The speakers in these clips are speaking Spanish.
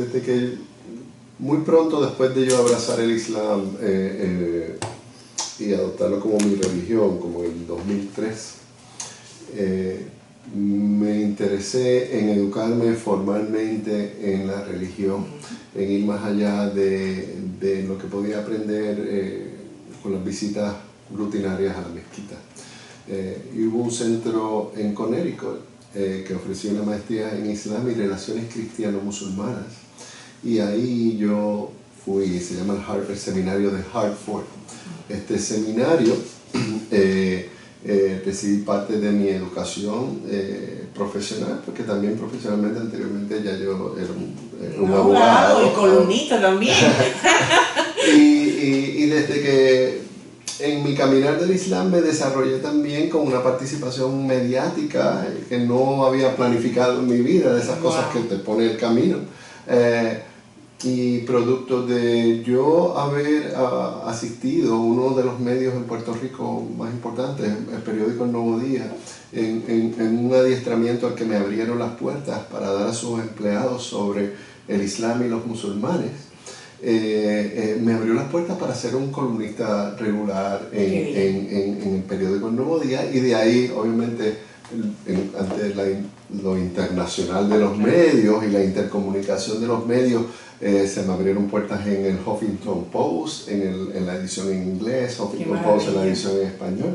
desde que muy pronto después de yo abrazar el Islam y adoptarlo como mi religión, como en 2003, me interesé en educarme formalmente en la religión, en ir más allá de lo que podía aprender con las visitas rutinarias a la mezquita. Y hubo un centro en Connecticut que ofrecía una maestría en Islam y relaciones cristiano-musulmanas. Y ahí yo fui, se llama el seminario de Hartford. Este seminario recibí parte de mi educación profesional, porque también profesionalmente anteriormente ya yo era un abogado. Y columnista también. y desde que en mi caminar del Islam me desarrollé también con una participación mediática que no había planificado en mi vida, de esas cosas que te pone el camino. Y producto de yo haber asistido a uno de los medios en Puerto Rico más importantes, el periódico El Nuevo Día, en un adiestramiento al que me abrieron las puertas para dar a sus empleados sobre el Islam y los musulmanes, me abrió las puertas para ser un columnista regular en el periódico El Nuevo Día, y de ahí obviamente ante lo internacional de los medios y la intercomunicación de los medios, se me abrieron puertas en el Huffington Post, en la edición en inglés, Huffington Post en la edición en español.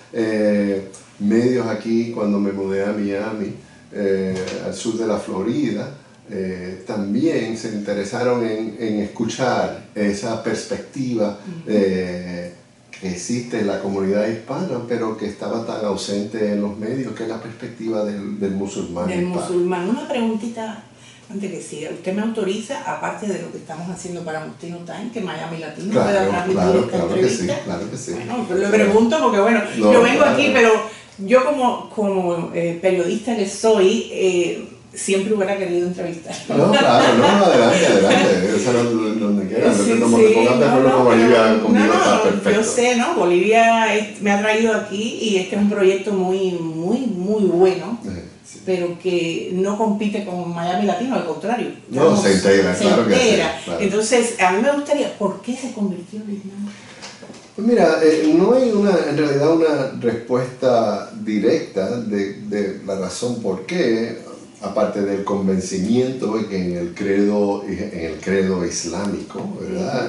Medios aquí, cuando me mudé a Miami, al sur de la Florida, también se interesaron en escuchar esa perspectiva que existe en la comunidad hispana, pero que estaba tan ausente en los medios, que es la perspectiva del musulmán. Del musulmán. Una preguntita antes que siga. ¿Usted me autoriza, aparte de lo que estamos haciendo para Mustino Time, que Miami Latino pueda transmitir esta entrevista? Claro que sí. Bueno, pero le pregunto porque, bueno, yo vengo aquí, pero yo como periodista que soy, siempre hubiera querido entrevistar. No, claro, no, adelante. Eso es donde quieras. Sí, no te pongas de acuerdo con Bolivia, conmigo está perfecto. Yo sé, ¿no? Bolivia me ha traído aquí y este es un proyecto muy bueno. Sí. Pero que no compite con Miami Latino, al contrario. No, se integra, claro que sí. Claro. Entonces, a mí me gustaría, ¿por qué se convirtió en Islam? Pues mira, no hay en realidad una respuesta directa de la razón por qué, aparte del convencimiento en el credo islámico, ¿verdad?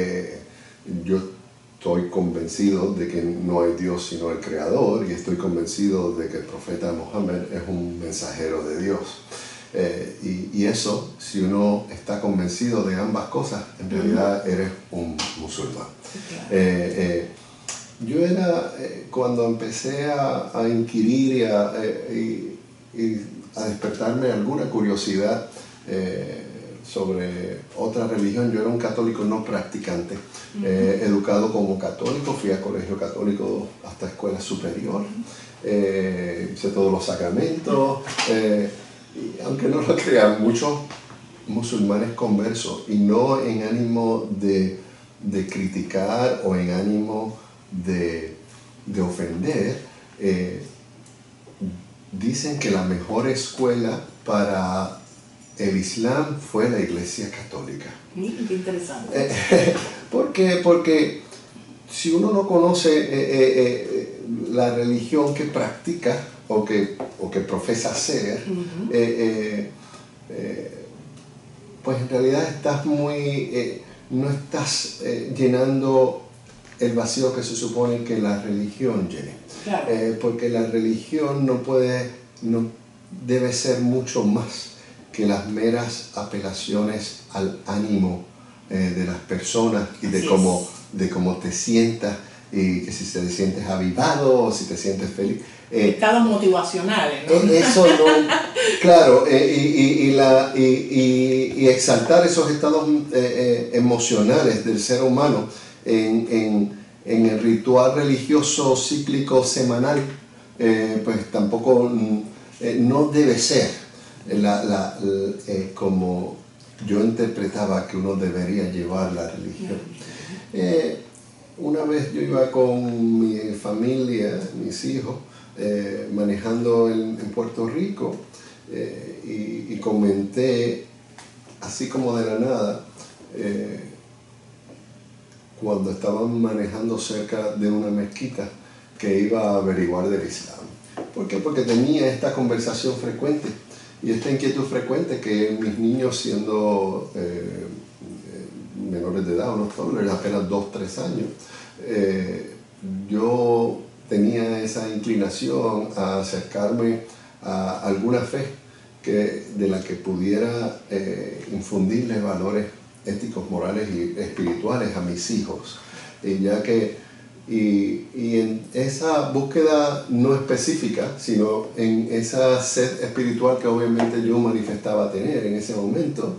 Yo estoy convencido de que no hay Dios sino el Creador, y estoy convencido de que el profeta Mohammed es un mensajero de Dios. Y eso, si uno está convencido de ambas cosas, en realidad eres un musulmán. Yo cuando empecé a inquirir y a despertarme alguna curiosidad sobre otra religión, yo era un católico no practicante, educado como católico, fui a colegio católico hasta escuela superior, hice todos los sacramentos, y aunque no lo crean, muchos musulmanes conversos, y no en ánimo de criticar o en ánimo de ofender, dicen que la mejor escuela para el Islam fue la Iglesia Católica. Qué interesante. Porque si uno no conoce la religión que practica o que profesa ser, pues en realidad estás no estás llenando el vacío que se supone que la religión llene. Claro. Porque la religión no debe ser mucho más que las meras apelaciones al ánimo de las personas y de cómo te sientas, y que si te sientes avivado o si te sientes feliz. Estados motivacionales, ¿no? Eso no, claro, y exaltar esos estados emocionales del ser humano en el ritual religioso cíclico semanal, pues tampoco no debe ser como yo interpretaba que uno debería llevar la religión. Una vez yo iba con mi familia, mis hijos, manejando en Puerto Rico, y comenté así como de la nada, cuando estaban manejando cerca de una mezquita, que iba a averiguar del Islam. ¿Por qué? Porque tenía esta conversación frecuente y esta inquietud frecuente que mis niños, siendo menores de edad, unos toddlers, apenas 2, 3 años, yo tenía esa inclinación a acercarme a alguna fe de la que pudiera infundirles valores éticos, morales y espirituales a mis hijos, ya que en esa búsqueda no específica, sino en esa sed espiritual que obviamente yo manifestaba tener en ese momento,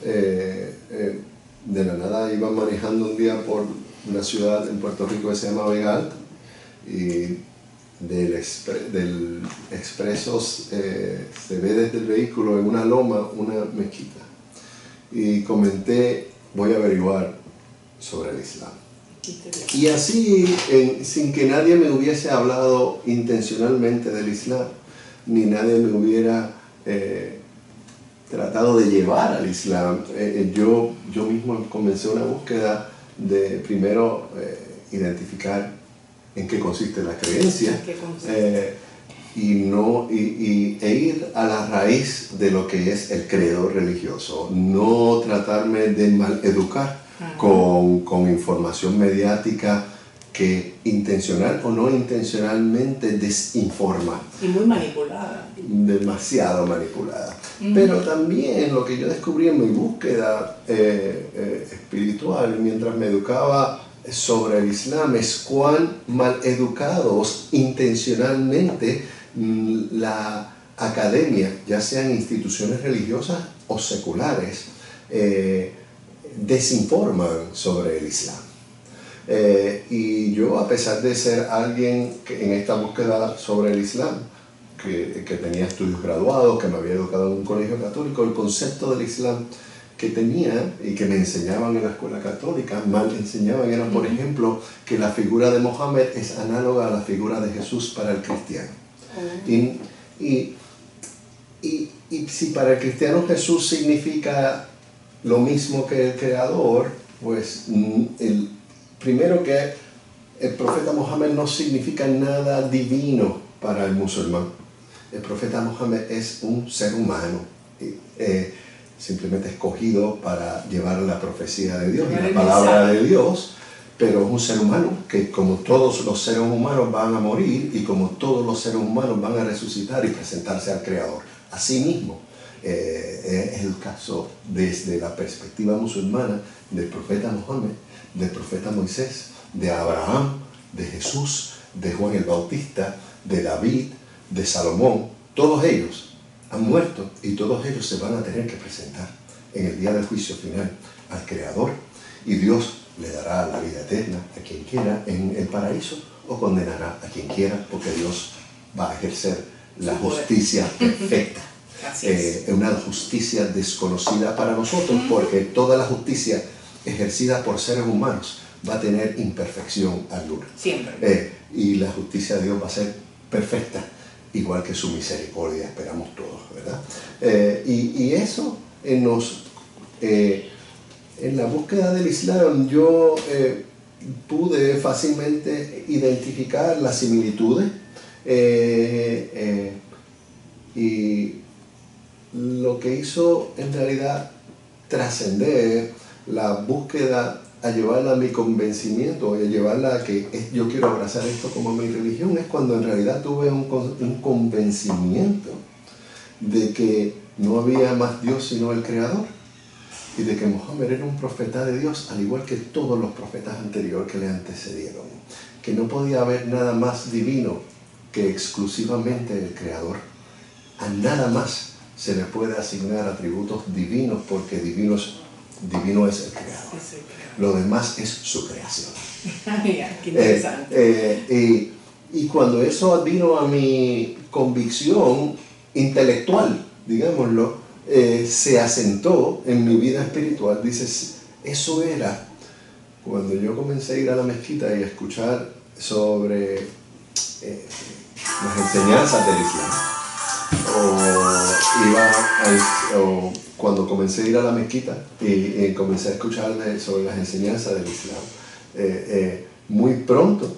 de la nada iba manejando un día por una ciudad en Puerto Rico que se llama Vega Alta, y del expreso se ve desde el vehículo en una loma una mezquita, y comenté: voy a averiguar sobre el Islam. Y así, sin que nadie me hubiese hablado intencionalmente del Islam, ni nadie me hubiera tratado de llevar al Islam, yo mismo comencé una búsqueda de primero identificar en qué consiste la creencia, e ir a la raíz de lo que es el credo religioso, no tratarme de maleducar con información mediática que intencional o no intencionalmente desinforma. Y muy manipulada. Demasiado manipulada. Pero también lo que yo descubrí en mi búsqueda espiritual, mientras me educaba sobre el Islam, es cuán mal educados intencionalmente la academia, ya sean instituciones religiosas o seculares, desinforman sobre el Islam. Y yo, a pesar de ser alguien que en esta búsqueda sobre el Islam, que tenía estudios graduados, que me había educado en un colegio católico, el concepto del Islam que tenía y que me enseñaban en la escuela católica, mal enseñaban, era, por ejemplo, que la figura de Mohammed es análoga a la figura de Jesús para el cristiano. Y si para el cristiano Jesús significa lo mismo que el Creador, pues primero que el profeta Mohammed no significa nada divino para el musulmán. El profeta Mohammed es un ser humano, simplemente escogido para llevar la profecía de Dios y la palabra de Dios, pero es un ser humano que, como todos los seres humanos, van a morir, y como todos los seres humanos van a resucitar y presentarse al Creador. Asimismo, es el caso desde la perspectiva musulmana del profeta Mohammed, del profeta Moisés, de Abraham, de Jesús, de Juan el Bautista, de David, de Salomón. Todos ellos han muerto y todos ellos se van a tener que presentar en el día del juicio final al Creador, y Dios le dará la vida eterna a quien quiera en el paraíso, o condenará a quien quiera, porque Dios va a ejercer la justicia perfecta. Es una justicia desconocida para nosotros, porque toda la justicia ejercida por seres humanos va a tener imperfección alguna. Siempre. Y la justicia de Dios va a ser perfecta, igual que su misericordia, esperamos todos, ¿verdad? Y eso en la búsqueda del Islam yo pude fácilmente identificar las similitudes, y lo que hizo en realidad trascender la búsqueda a llevarla a mi convencimiento, a llevarla a que yo quiero abrazar esto como mi religión, es cuando en realidad tuve un convencimiento de que no había más Dios sino el Creador, y de que Mohammed era un profeta de Dios, al igual que todos los profetas anteriores que le antecedieron, que no podía haber nada más divino que exclusivamente el Creador. A nada más se le puede asignar atributos divinos, porque divino es el Creador. Lo demás es su creación. Qué interesante. Y cuando eso vino a mi convicción intelectual, digámoslo, se asentó en mi vida espiritual. Dices, eso era cuando yo comencé a ir a la mezquita y a escuchar sobre las enseñanzas del Islam. o cuando comencé a ir a la mezquita y comencé a escuchar sobre las enseñanzas del Islam, muy pronto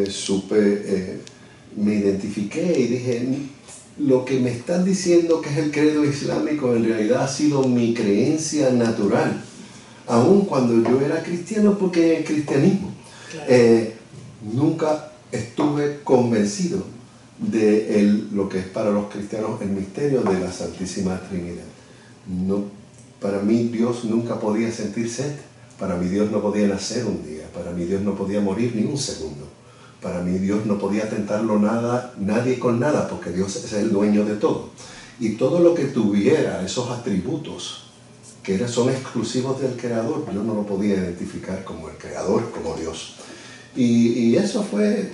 me identifiqué y dije, lo que me están diciendo que es el credo islámico en realidad ha sido mi creencia natural, aun cuando yo era cristiano, porque en el cristianismo nunca estuve convencido de lo que es para los cristianos el misterio de la Santísima Trinidad. No, para mí Dios nunca podía sentir sed, para mí Dios no podía nacer un día, para mí Dios no podía morir ni un segundo, para mí Dios no podía tentarlo nadie con nada, porque Dios es el dueño de todo. Y todo lo que tuviera esos atributos que son exclusivos del Creador, yo no lo podía identificar como el Creador, como Dios. Y eso fue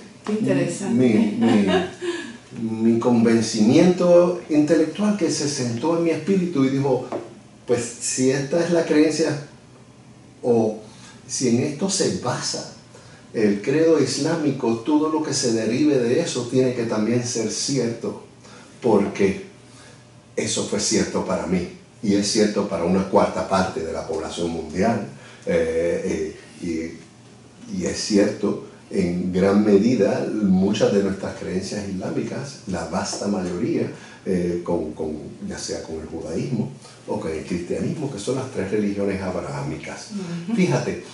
mi convencimiento intelectual, que se sentó en mi espíritu y dijo, pues si esta es la creencia, o si en esto se basa el credo islámico, todo lo que se derive de eso tiene que también ser cierto, porque eso fue cierto para mí y es cierto para una cuarta parte de la población mundial, y es cierto en gran medida muchas de nuestras creencias islámicas, la vasta mayoría, ya sea con el judaísmo o con el cristianismo, que son las tres religiones abrahámicas. Fíjate,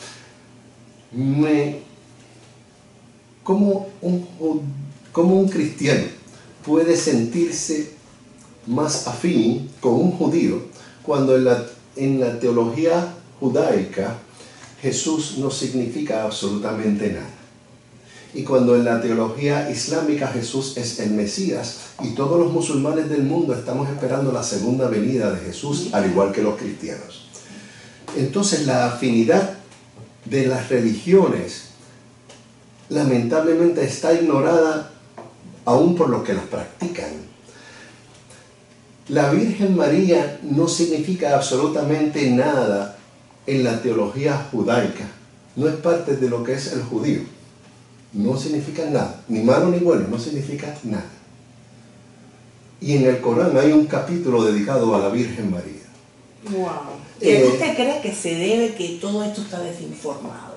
¿cómo un cristiano puede sentirse más afín con un judío cuando en la teología judaica Jesús no significa absolutamente nada? Y cuando en la teología islámica Jesús es el Mesías, y todos los musulmanes del mundo estamos esperando la segunda venida de Jesús, al igual que los cristianos. Entonces la afinidad de las religiones lamentablemente está ignorada aún por los que las practican. La Virgen María no significa absolutamente nada en la teología judaica. No es parte de lo que es el judío. No significa nada, ni malo ni bueno, no significa nada. Y en el Corán hay un capítulo dedicado a la Virgen María. Wow. ¿Y a usted cree que se debe que todo esto está desinformado?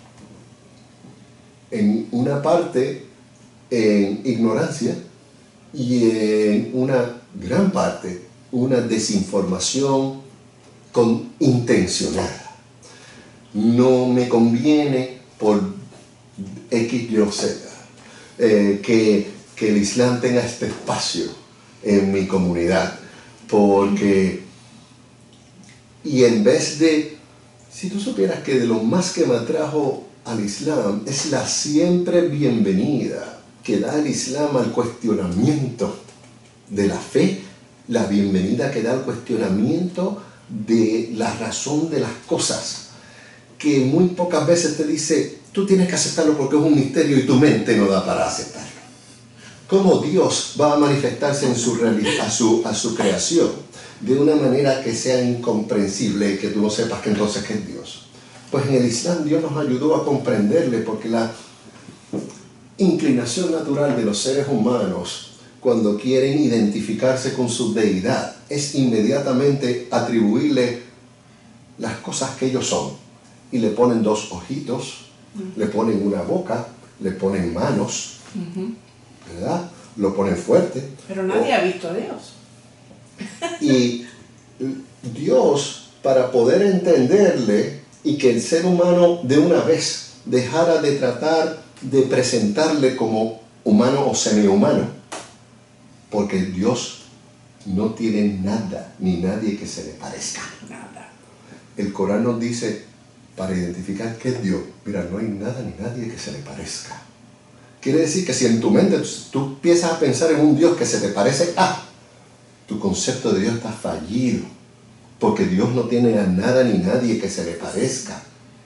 En una parte en ignorancia y en una gran parte una desinformación intencionada. No me conviene por X, Y o Z que el Islam tenga este espacio en mi comunidad, porque, y en vez de, si tú supieras que de lo más que me atrajo al Islam es la siempre bienvenida que da el Islam al cuestionamiento de la fe, la bienvenida que da al cuestionamiento de la razón de las cosas, que muy pocas veces te dice, tú tienes que aceptarlo porque es un misterio y tu mente no da para aceptarlo. ¿Cómo Dios va a manifestarse en a su creación de una manera que sea incomprensible y que tú no sepas que entonces ¿qué es Dios? Pues en el Islam Dios nos ayudó a comprenderle, porque la inclinación natural de los seres humanos cuando quieren identificarse con su deidad es inmediatamente atribuirle las cosas que ellos son, y le ponen dos ojitos, le ponen una boca, le ponen manos, ¿verdad? Lo ponen fuerte. Pero nadie ha visto a Dios. Y Dios, para poder entenderle y que el ser humano de una vez dejara de tratar de presentarle como humano o semihumano, porque Dios no tiene nada ni nadie que se le parezca. Nada. El Corán nos dice, para identificar qué es Dios, mira, no hay nada ni nadie que se le parezca. Quiere decir que si en tu mente tú empiezas a pensar en un Dios que se te parece a, tu concepto de Dios está fallido, porque Dios no tiene a nada ni nadie que se le parezca.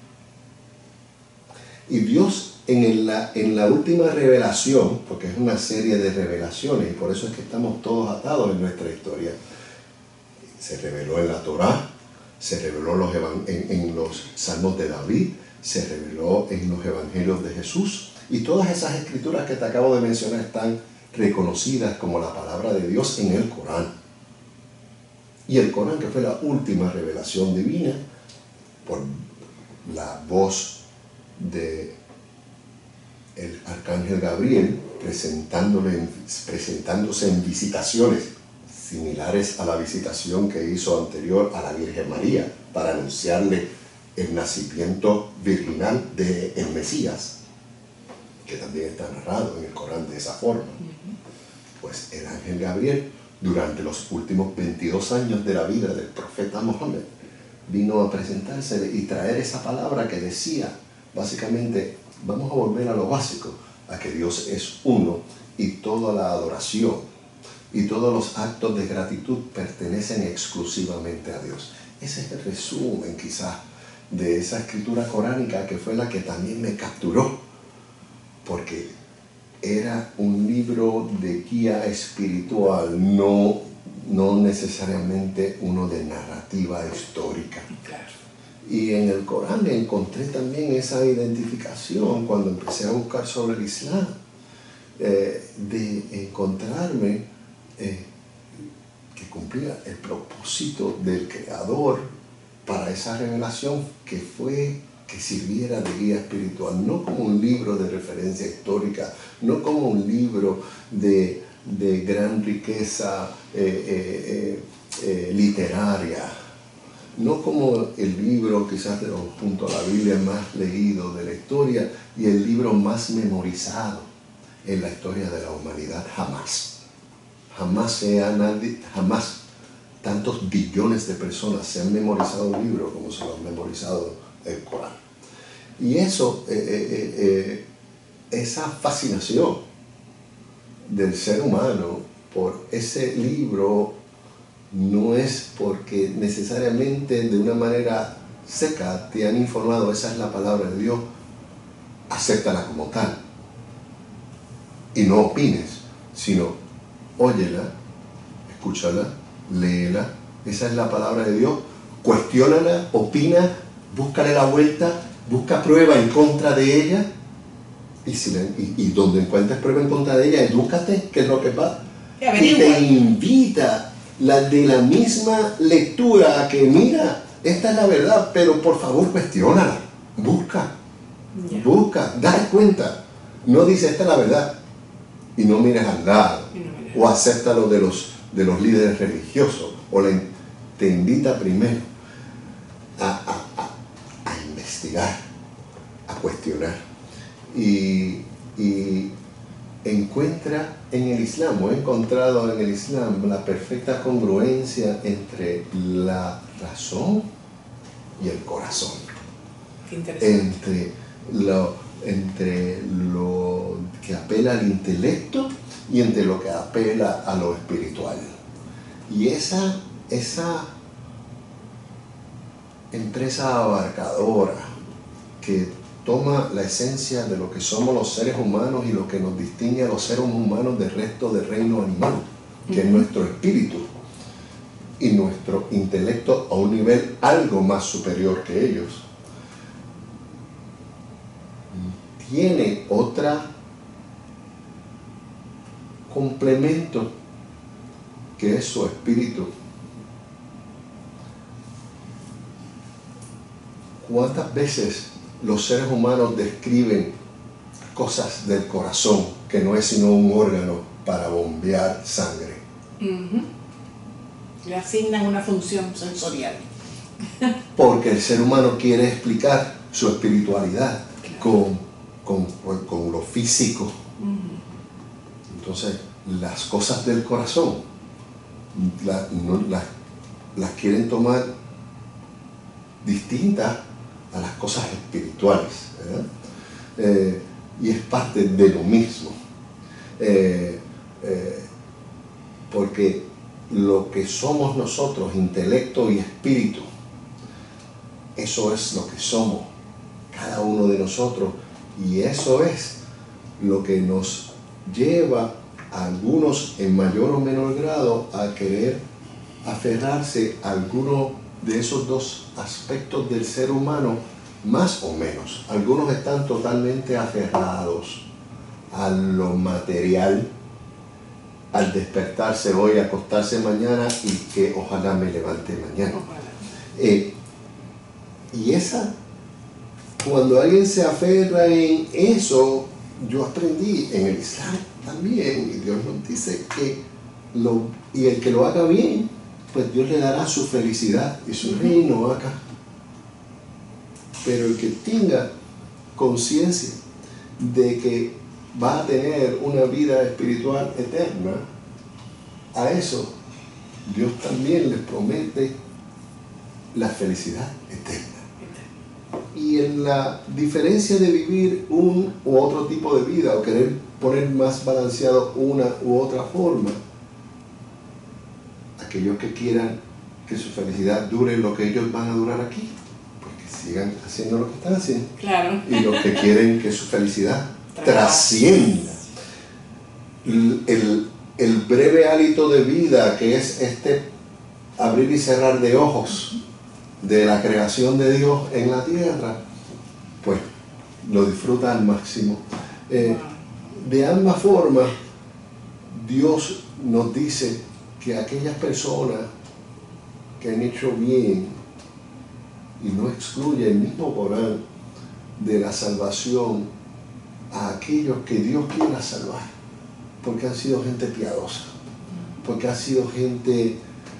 Y Dios en la última revelación, porque es una serie de revelaciones, y por eso es que estamos todos atados en nuestra historia, se reveló en la Torá, se reveló en los Salmos de David, se reveló en los Evangelios de Jesús, y todas esas escrituras que te acabo de mencionar están reconocidas como la palabra de Dios en el Corán. Y el Corán, que fue la última revelación divina, por la voz de el arcángel Gabriel, presentándose en visitaciones similares a la visitación que hizo anterior a la Virgen María para anunciarle el nacimiento virginal del Mesías, que también está narrado en el Corán de esa forma. Pues el ángel Gabriel, durante los últimos 22 años de la vida del profeta Mohammed, vino a presentársele y traer esa palabra que decía, básicamente, vamos a volver a lo básico, a que Dios es uno y toda la adoración y todos los actos de gratitud pertenecen exclusivamente a Dios. Ese es el resumen quizás de esa escritura coránica, que fue la que también me capturó, porque era un libro de guía espiritual, no necesariamente uno de narrativa histórica. Claro. Y en el Corán encontré también esa identificación cuando empecé a buscar sobre el Islam, de encontrarme que cumplía el propósito del Creador para esa revelación, que fue que sirviera de guía espiritual, no como un libro de referencia histórica, no como un libro de gran riqueza literaria, no como el libro quizás junto a la Biblia más leído de la historia y el libro más memorizado en la historia de la humanidad. Jamás tantos billones de personas se han memorizado un libro como se lo han memorizado el Corán. Y eso, esa fascinación del ser humano por ese libro, no es porque necesariamente de una manera seca te han informado, esa es la palabra de Dios, acéptala como tal y no opines, sino óyela, escúchala, léela, esa es la palabra de Dios, cuestiónala, opina, búscale la vuelta, busca prueba en contra de ella, y donde encuentres prueba en contra de ella, edúcate, que es lo que pasa, y te invita de la misma lectura a que mira, esta es la verdad, pero por favor cuestiónala, busca, date cuenta, no dice esta es la verdad y no mires al lado, o acéptalo de los líderes religiosos, o te invita primero a investigar, a cuestionar, y encuentra en el Islam, o he encontrado en el Islam la perfecta congruencia entre la razón y el corazón. Qué interesante. Entre lo que apela al intelecto y entre lo que apela a lo espiritual. Y esa empresa abarcadora que toma la esencia de lo que somos los seres humanos y lo que nos distingue a los seres humanos del resto del reino animal, que es nuestro espíritu y nuestro intelecto a un nivel algo más superior que ellos, tiene otra complemento que es su espíritu. ¿Cuántas veces los seres humanos describen cosas del corazón que no es sino un órgano para bombear sangre? Le asignan una función sensorial. Porque el ser humano quiere explicar su espiritualidad con lo físico. Entonces, las cosas del corazón las quieren tomar distintas a las cosas espirituales, ¿verdad? Y es parte de lo mismo, porque lo que somos nosotros, intelecto y espíritu, eso es lo que somos cada uno de nosotros, y eso es lo que nos lleva a algunos en mayor o menor grado a querer aferrarse a alguno de esos dos aspectos del ser humano, más o menos. Algunos están totalmente aferrados a lo material al despertarse hoy, acostarse mañana y que ojalá me levante mañana. Y esa, cuando alguien se aferra en eso, yo aprendí en el Islam también, y Dios nos dice que y el que lo haga bien, pues Dios le dará su felicidad y su reino acá. Pero el que tenga conciencia de que va a tener una vida espiritual eterna, a eso Dios también les promete la felicidad eterna. Y en la diferencia de vivir un u otro tipo de vida o querer poner más balanceado una u otra forma, aquellos que quieran que su felicidad dure lo que ellos van a durar aquí, pues que sigan haciendo lo que están haciendo. Claro. Y los que quieren que su felicidad trascienda el breve hálito de vida que es este abrir y cerrar de ojos de la creación de Dios en la tierra, pues lo disfruta al máximo. De ambas formas, Dios nos dice que aquellas personas que han hecho bien, y no excluye el mismo Corán de la salvación a aquellos que Dios quiera salvar, porque han sido gente piadosa, porque ha sido gente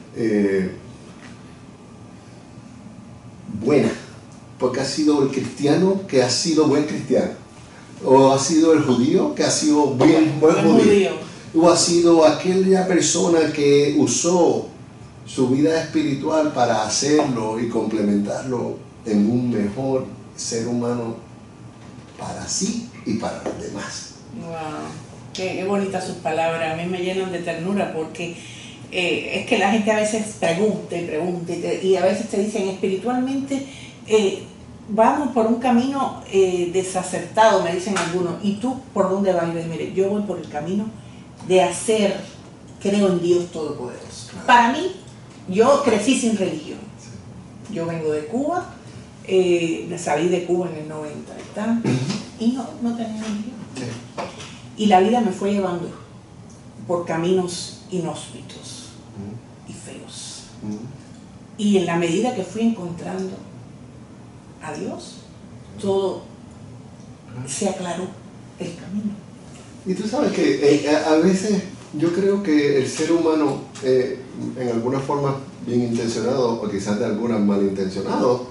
buena, porque ha sido el cristiano que ha sido buen cristiano, o ha sido el judío que ha sido buen judío, o ha sido aquella persona que usó su vida espiritual para hacerlo y complementarlo en un mejor ser humano para sí y para los demás. Wow, qué bonitas sus palabras, a mí me llenan de ternura porque es que la gente a veces pregunta y pregunta y a veces te dicen espiritualmente vamos por un camino desacertado, me dicen algunos, ¿y tú por dónde vas? Y yo, mire, yo voy por el camino de hacer, creo en Dios Todopoderoso. Claro. Para mí, yo crecí sin religión. Yo vengo de Cuba, salí de Cuba en el 90 y no tenía religión. Y la vida me fue llevando por caminos inhóspitos y feos. Y en la medida que fui encontrando a Dios, todo se aclaró el camino. Y tú sabes que a veces yo creo que el ser humano, en alguna forma bien intencionado o quizás de algunas malintencionado,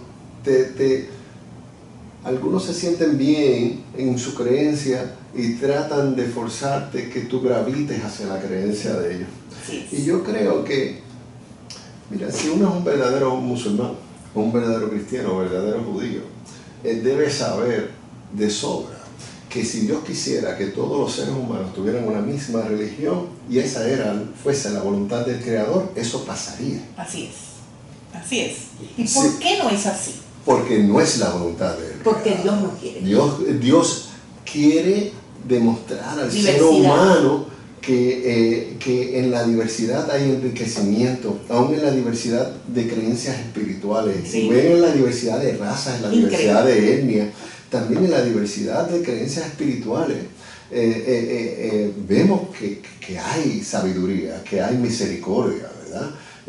algunos se sienten bien en su creencia y tratan de forzarte que tú gravites hacia la creencia de ellos. Sí. Y yo creo que, mira, si uno es un verdadero musulmán, un verdadero cristiano, un verdadero judío, debe saber de sobra que si Dios quisiera que todos los seres humanos tuvieran una misma religión y esa fuese la voluntad del Creador, eso pasaría. Así es, así es. ¿Y por qué no es así? Porque no es la voluntad de Él. Porque Dios no quiere. Dios quiere demostrar al ser humano que en la diversidad hay enriquecimiento, aún en la diversidad de creencias espirituales. Si ven en la diversidad de razas, en la diversidad de etnias, también en la diversidad de creencias espirituales, vemos que hay sabiduría, que hay misericordia, ¿verdad?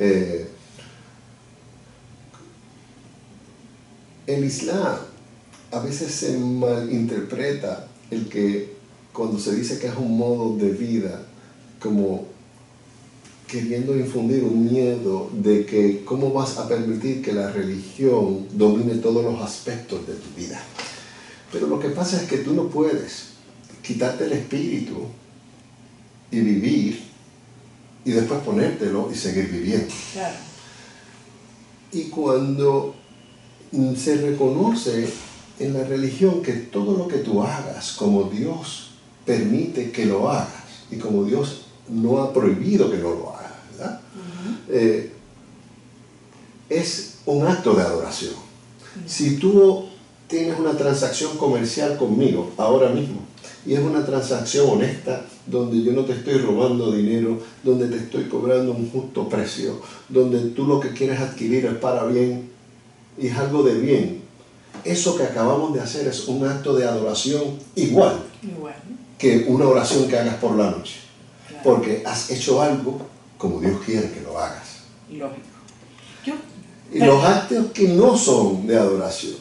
El Islam a veces se malinterpreta el que cuando se dice que es un modo de vida, como queriendo infundir un miedo de que cómo vas a permitir que la religión domine todos los aspectos de tu vida. Pero lo que pasa es que tú no puedes quitarte el espíritu y vivir y después ponértelo y seguir viviendo. Claro. Y cuando se reconoce en la religión que todo lo que tú hagas como Dios permite que lo hagas y como Dios no ha prohibido que no lo hagas, ¿verdad? Es un acto de adoración. Si tú tienes una transacción comercial conmigo ahora mismo y es una transacción honesta donde yo no te estoy robando dinero, donde te estoy cobrando un justo precio, donde tú lo que quieres adquirir es para bien y es algo de bien, eso que acabamos de hacer es un acto de adoración igual que una oración que hagas por la noche. Claro. porque has hecho algo como Dios quiere que lo hagas. Lógico. Y los actos que no son de adoración,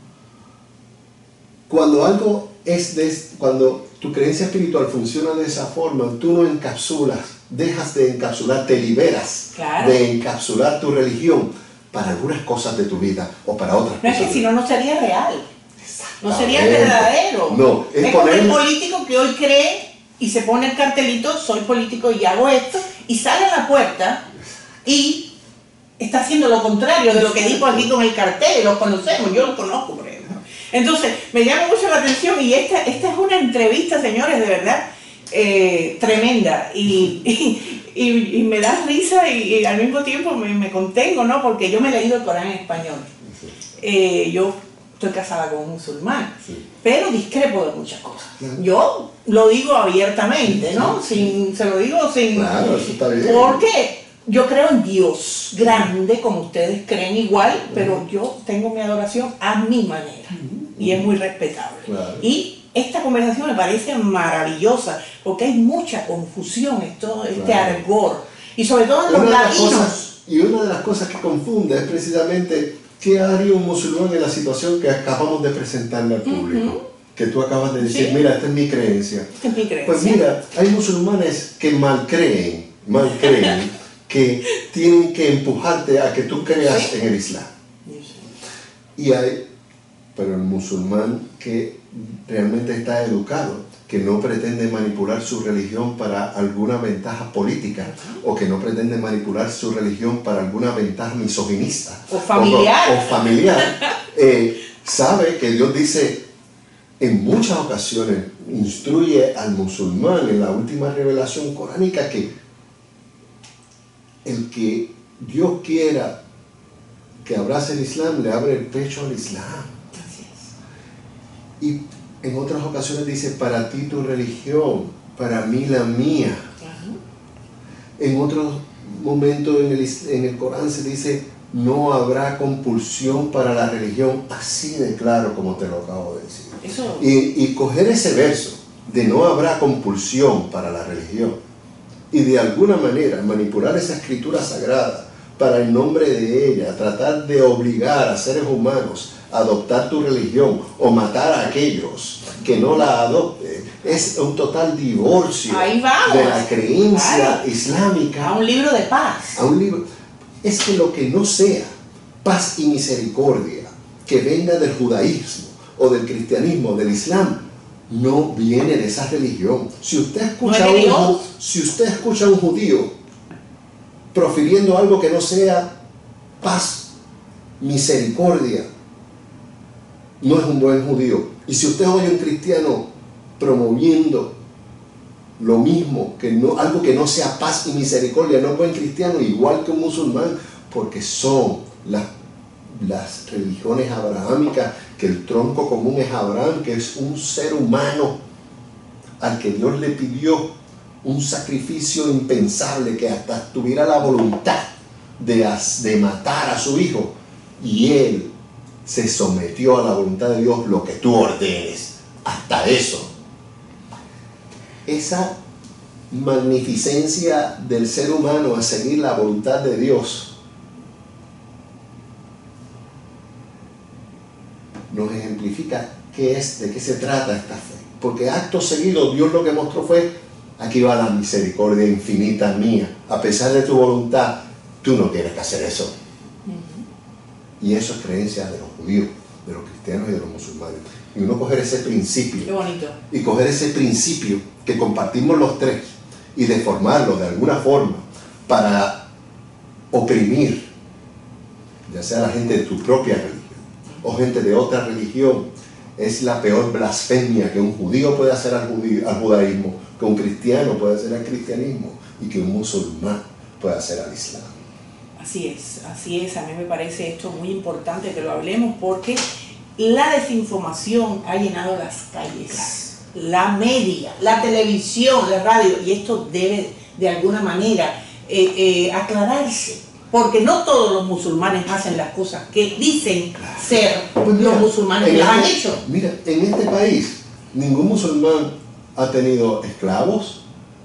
cuando tu creencia espiritual funciona de esa forma, tú no encapsulas, dejas de encapsular, te liberas de encapsular tu religión para algunas cosas de tu vida o para otras cosas. No es que si no, no sería real. No sería verdadero. No, es como el político que hoy cree y se pone el cartelito, soy político y hago esto, y sale a la puerta y está haciendo lo contrario de lo que dijo aquí con el cartel. Los conocemos, yo los conozco, por ejemplo. Entonces, me llama mucho la atención, y esta es una entrevista, señores, de verdad, tremenda, y me da risa y al mismo tiempo me contengo, ¿no? Porque yo me he leído el Corán en español. Yo estoy casada con un musulmán, pero discrepo de muchas cosas. Yo lo digo abiertamente, ¿no? Se lo digo sin... Claro, eso está bien. Porque yo creo en Dios grande, como ustedes creen igual, pero yo tengo mi adoración a mi manera, y es muy respetable. Claro. Y esta conversación me parece maravillosa, porque hay mucha confusión, este argor, y sobre todo en los latinos. Y una de las cosas que confunde es precisamente qué haría un musulmán en la situación que acabamos de presentarle al público. Que tú acabas de decir, mira, esta es mi creencia. Esta es mi creencia. Pues mira, hay musulmanes que mal creen que tienen que empujarte a que tú creas en el Islam. Pero el musulmán que realmente está educado, que no pretende manipular su religión para alguna ventaja política, o que no pretende manipular su religión para alguna ventaja misoginista o familiar, sabe que Dios dice en muchas ocasiones, instruye al musulmán en la última revelación coránica que el que Dios quiera que abrace el Islam, le abre el pecho al Islam. Así es. Y en otras ocasiones dice, para ti tu religión, para mí la mía. En otros momentos en el Corán se dice, no habrá compulsión para la religión, así de claro como te lo acabo de decir. Eso. Y coger ese verso de no habrá compulsión para la religión, y de alguna manera manipular esa escritura sagrada para el nombre de ella, tratar de obligar a seres humanos a adoptar tu religión o matar a aquellos que no la adopten, es un total divorcio de la creencia islámica. A un libro de paz. A un libro. Es que lo que no sea paz y misericordia que venga del judaísmo o del cristianismo o del islam, no viene de esa religión. Si usted escucha a un judío profiriendo algo que no sea paz, misericordia, no es un buen judío. Y si usted oye a un cristiano promoviendo lo mismo, algo que no sea paz y misericordia, no es buen cristiano, igual que un musulmán, porque son las religiones abrahámicas, que el tronco común es Abraham, que es un ser humano al que Dios le pidió un sacrificio impensable, que hasta tuviera la voluntad de matar a su hijo, y él se sometió a la voluntad de Dios, lo que tú ordenes, hasta eso. Esa magnificencia del ser humano a seguir la voluntad de Dios nos ejemplifica de qué se trata esta fe. Porque acto seguido Dios lo que mostró fue, aquí va la misericordia infinita mía, a pesar de tu voluntad, tú no tienes que hacer eso. Y eso es creencia de los judíos, de los cristianos y de los musulmanes. Y uno coger ese principio, qué bonito, y coger ese principio que compartimos los tres, y deformarlo de alguna forma para oprimir, ya sea la gente de tu propia religión o gente de otra religión, es la peor blasfemia que un judío puede hacer al judaísmo, que un cristiano puede hacer al cristianismo, y que un musulmán puede hacer al islam. Así es, a mí me parece esto muy importante que lo hablemos, porque la desinformación ha llenado las calles, la media, la televisión, la radio, y esto debe de alguna manera aclararse, porque no todos los musulmanes hacen las cosas que dicen ser los musulmanes que las han hecho. Mira, en este país ningún musulmán ha tenido esclavos,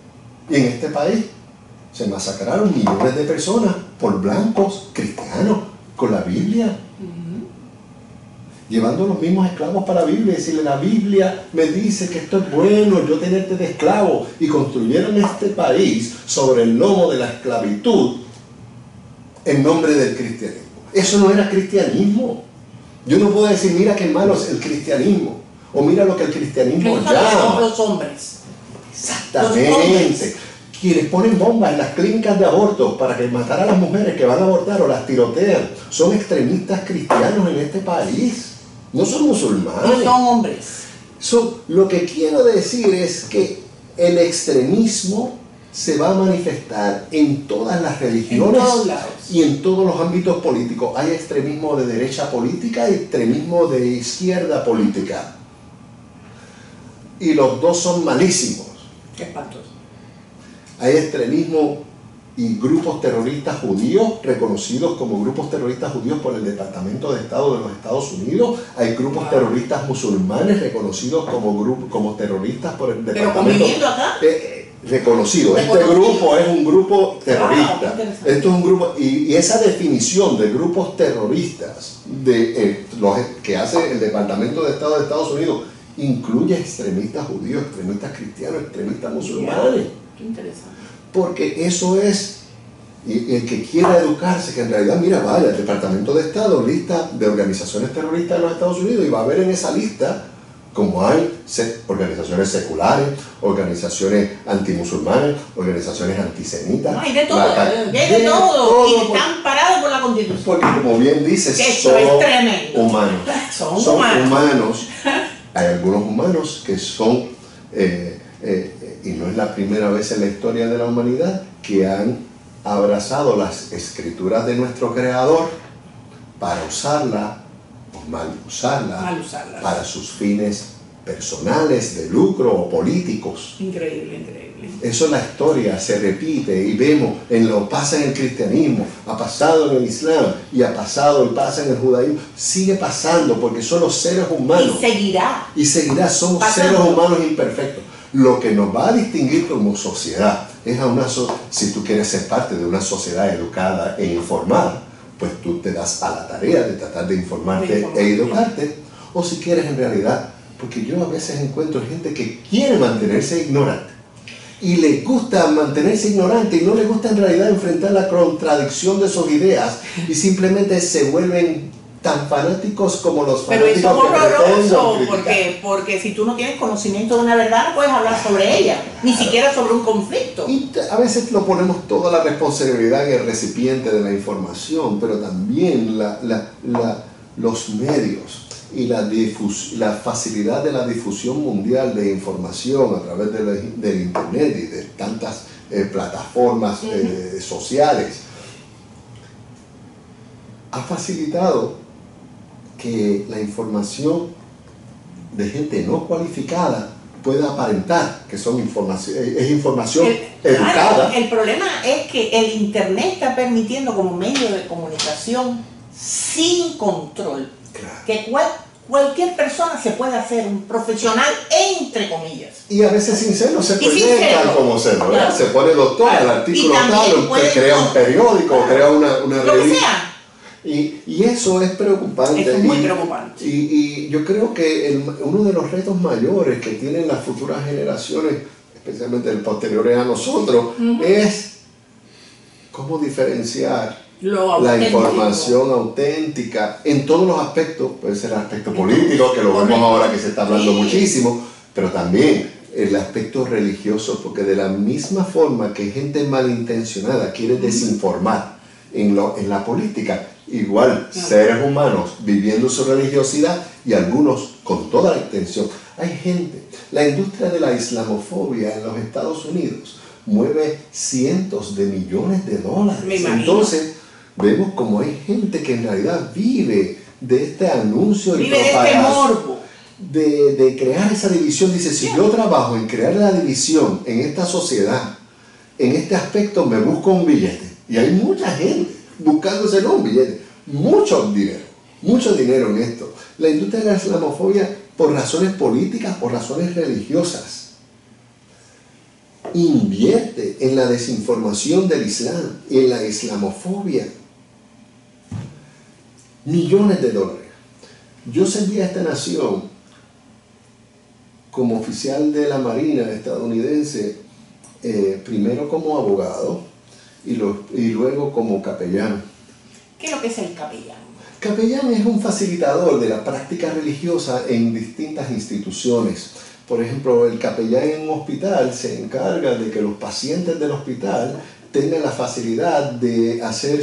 Y en este país se masacraron millones de personas por blancos, cristianos, con la Biblia. Llevando los mismos esclavos para la Biblia y decirle, la Biblia me dice que esto es bueno, yo tenerte de esclavo. Y construyeron este país sobre el lomo de la esclavitud en nombre del cristianismo. Eso no era cristianismo. Yo no puedo decir, mira qué malo es el cristianismo, o mira lo que el cristianismo llama. Son los hombres. Exactamente. Los hombres. Quienes ponen bombas en las clínicas de aborto para que matar a las mujeres que van a abortar o las tirotean, son extremistas cristianos en este país. No son musulmanes. Y son hombres. Lo que quiero decir es que el extremismo se va a manifestar en todas las religiones, en todos lados, y en todos los ámbitos políticos. Hay extremismo de derecha política y extremismo de izquierda política. Y los dos son malísimos. Qué espantoso. Hay extremismo y grupos terroristas judíos reconocidos como grupos terroristas judíos por el Departamento de Estado de los Estados Unidos. Hay grupos terroristas musulmanes reconocidos como terroristas por el Departamento. ¿Pero conviviendo acá? Reconocido. Este grupo es un grupo terrorista. Esto es un grupo, y esa definición de grupos terroristas que hace el Departamento de Estado de Estados Unidos incluye extremistas judíos, extremistas cristianos, extremistas musulmanes. Qué interesante. Porque eso es, y el que quiera educarse, que en realidad, mira, vaya, el Departamento de Estado, lista de organizaciones terroristas de los Estados Unidos, y va a ver en esa lista, como hay organizaciones seculares, organizaciones antimusulmanes, organizaciones antisemitas. No, hay de todo, hay de todo, y están parados por la Constitución. Porque como bien dices, son humanos. Son humanos. Hay algunos humanos que son, y no es la primera vez en la historia de la humanidad, que han abrazado las escrituras de nuestro Creador para usarla, o mal usarla, para sus fines personales, de lucro o políticos. Increíble, increíble. Eso es la historia, se repite y vemos, pasa en el cristianismo, ha pasado en el islam y ha pasado y pasa en el judaísmo, sigue pasando porque son los seres humanos. Y seguirá, somos seres humanos imperfectos. Lo que nos va a distinguir como sociedad es si tú quieres ser parte de una sociedad educada e informada, pues tú te das a la tarea de tratar de informarte e educarte, o si quieres en realidad, porque yo a veces encuentro gente que quiere mantenerse ignorante y le gusta mantenerse ignorante y no le gusta en realidad enfrentar la contradicción de sus ideas y simplemente se vuelven tan fanáticos como los fanáticos. Pero eso es horroroso, porque si tú no tienes conocimiento de una verdad no puedes hablar sobre ella, ni siquiera sobre un conflicto. Y a veces lo ponemos toda la responsabilidad en el recipiente de la información, pero también los medios y la facilidad de la difusión mundial de información a través del internet y de tantas plataformas sociales ha facilitado que la información de gente no cualificada pueda aparentar que es información educada. Claro, el problema es que el internet está permitiendo como medio de comunicación sin control, claro, que cualquier persona se puede hacer un profesional entre comillas. Y a veces sin serlo se proyecta como serlo, claro. Se pone doctor, el artículo tal, crea un periódico, crea una revista. Y eso es preocupante. Eso es muy preocupante. Y yo creo que uno de los retos mayores que tienen las futuras generaciones, especialmente el posteriores a nosotros, es cómo diferenciar la información auténtica en todos los aspectos. Puede ser el aspecto político, que lo vemos ahora que se está hablando muchísimo, pero también el aspecto religioso, porque de la misma forma que gente malintencionada quiere desinformar en la política, igual seres humanos viviendo su religiosidad y algunos con toda la intención. Hay gente, la industria de la islamofobia en los Estados Unidos mueve cientos de millones de dólares. Entonces vemos como hay gente que en realidad vive de este anuncio y propagación, de crear esa división. Dice, si yo trabajo en crear la división en esta sociedad, en este aspecto me busco un billete. Y hay mucha gente buscándose un billete, mucho dinero en esto. La industria de la islamofobia, por razones políticas, por razones religiosas, invierte en la desinformación del Islam y en la islamofobia millones de dólares. Yo serví a esta nación como oficial de la Marina estadounidense, primero como abogado y luego como capellán. ¿Qué es lo que es el capellán? Capellán es un facilitador de la práctica religiosa en distintas instituciones. Por ejemplo, el capellán en un hospital se encarga de que los pacientes del hospital tengan la facilidad de hacer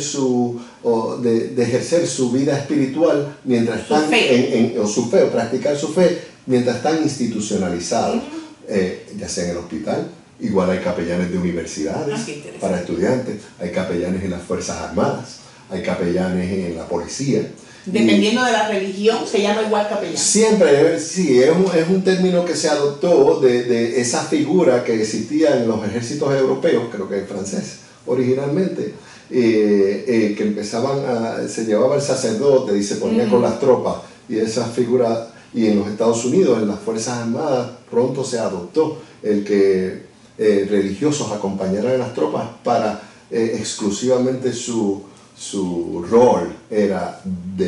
de ejercer su vida espiritual mientras están o practicar su fe mientras están institucionalizados, ya sea en el hospital. Igual hay capellanes de universidades para estudiantes, hay capellanes en las Fuerzas Armadas, hay capellanes en la policía. Dependiendo de la religión, se llama igual capellán. Siempre, sí, es un término que se adoptó de esa figura que existía en los ejércitos europeos, creo que es francés originalmente, que se llevaba el sacerdote y se ponía con las tropas, y esa figura, y en los Estados Unidos, en las Fuerzas Armadas, pronto se adoptó el que religiosos acompañaran a las tropas para exclusivamente su rol era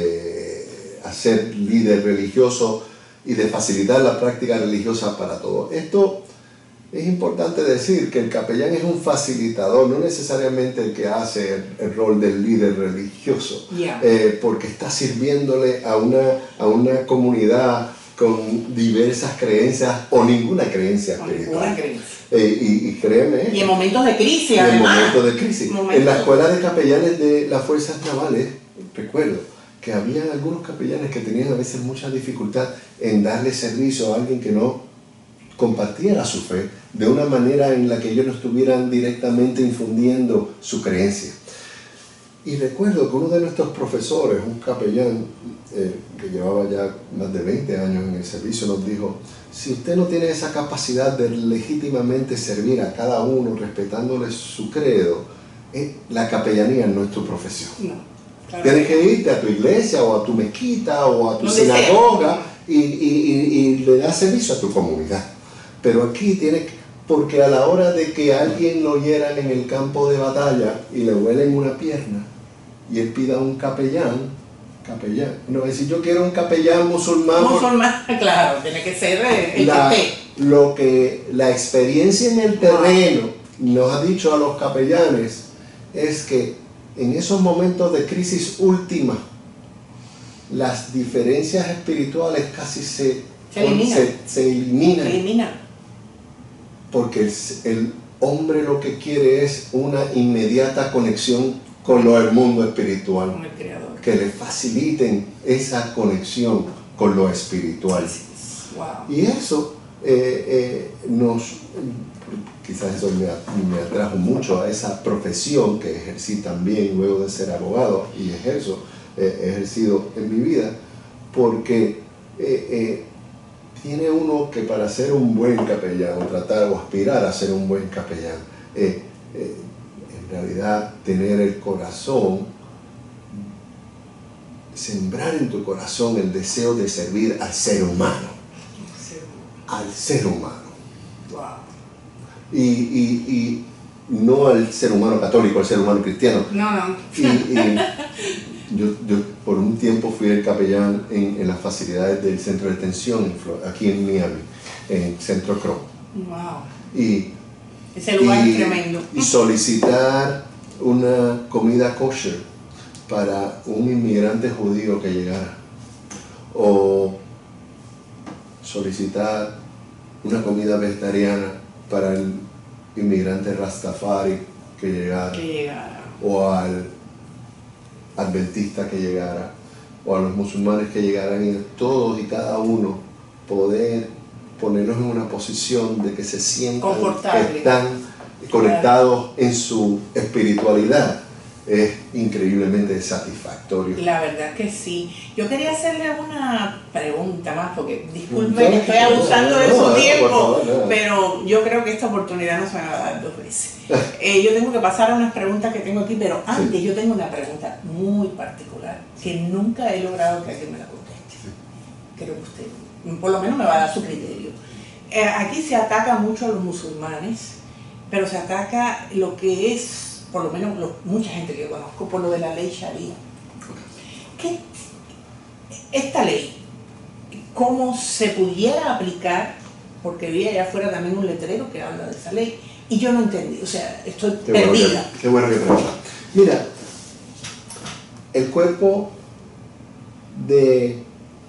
de hacer líder religioso y de facilitar la práctica religiosa para todos. Esto es importante decir, que el capellán es un facilitador, no necesariamente el que hace el rol del líder religioso, porque está sirviéndole a una comunidad con diversas creencias o ninguna creencia espiritual. Y créeme. Y en momentos de crisis, En momentos de crisis. En la escuela de capellanes de las Fuerzas Navales, recuerdo que había algunos capellanes que tenían a veces mucha dificultad en darle servicio a alguien que no compartiera su fe de una manera en la que ellos no estuvieran directamente infundiendo su creencia. Y recuerdo que uno de nuestros profesores, un capellán que llevaba ya más de 20 años en el servicio, nos dijo: si usted no tiene esa capacidad de legítimamente servir a cada uno respetándole su credo, la capellanía no es tu profesión. No, claro. Tienes que irte a tu iglesia o a tu mezquita o a tu sinagoga y le das servicio a tu comunidad. Pero aquí tienes que, porque a la hora de que alguien lo hieran en el campo de batalla y le huelen una pierna y él pida un capellán, no, es decir, yo quiero un capellán musulmán. Musulmán, claro, tiene que ser la experiencia en el terreno nos ha dicho a los capellanes es que en esos momentos de crisis última, las diferencias espirituales casi se eliminan. Porque el hombre lo que quiere es una inmediata conexión con el mundo espiritual. Con el Creador. Que le faciliten esa conexión con lo espiritual. Wow. Y eso quizás eso me atrajo mucho a esa profesión que ejercí también luego de ser abogado y he ejercido en mi vida, porque tiene uno que, para ser un buen capellán o tratar o aspirar a ser un buen capellán, en realidad tener el corazón, sembrar en tu corazón el deseo de servir al ser humano. Al ser humano. Wow. Y no al ser humano católico, al ser humano cristiano. No. Yo por un tiempo fui el capellán en las facilidades del centro de detención aquí en Miami, en Centro Crow. Wow. Ese lugar es tremendo. Y solicitar una comida kosher para un inmigrante judío que llegara, o solicitar una comida vegetariana para el inmigrante rastafari que llegara. O al adventista que llegara, o a los musulmanes que llegaran, y todos y cada uno poder ponerlos en una posición de que se sientan que están conectados en su espiritualidad. Es increíblemente satisfactorio. La verdad que sí. Yo quería hacerle una pregunta más, porque disculpe que estoy abusando de su tiempo, pero yo creo que esta oportunidad no se me va a dar 2 veces. Yo tengo que pasar a unas preguntas que tengo aquí, pero antes yo tengo una pregunta muy particular que nunca he logrado que alguien me la conteste. Creo que usted, por lo menos, me va a dar su criterio. Aquí se ataca mucho a los musulmanes pero se ataca lo que es, por lo menos mucha gente que yo conozco, por lo de la ley Sharia. ¿Qué? Esta ley, ¿cómo se pudiera aplicar? Porque vi allá afuera también un letrero que habla de esa ley y yo no entendí, o sea, estoy perdida. Qué bueno que preguntas. Mira, el cuerpo de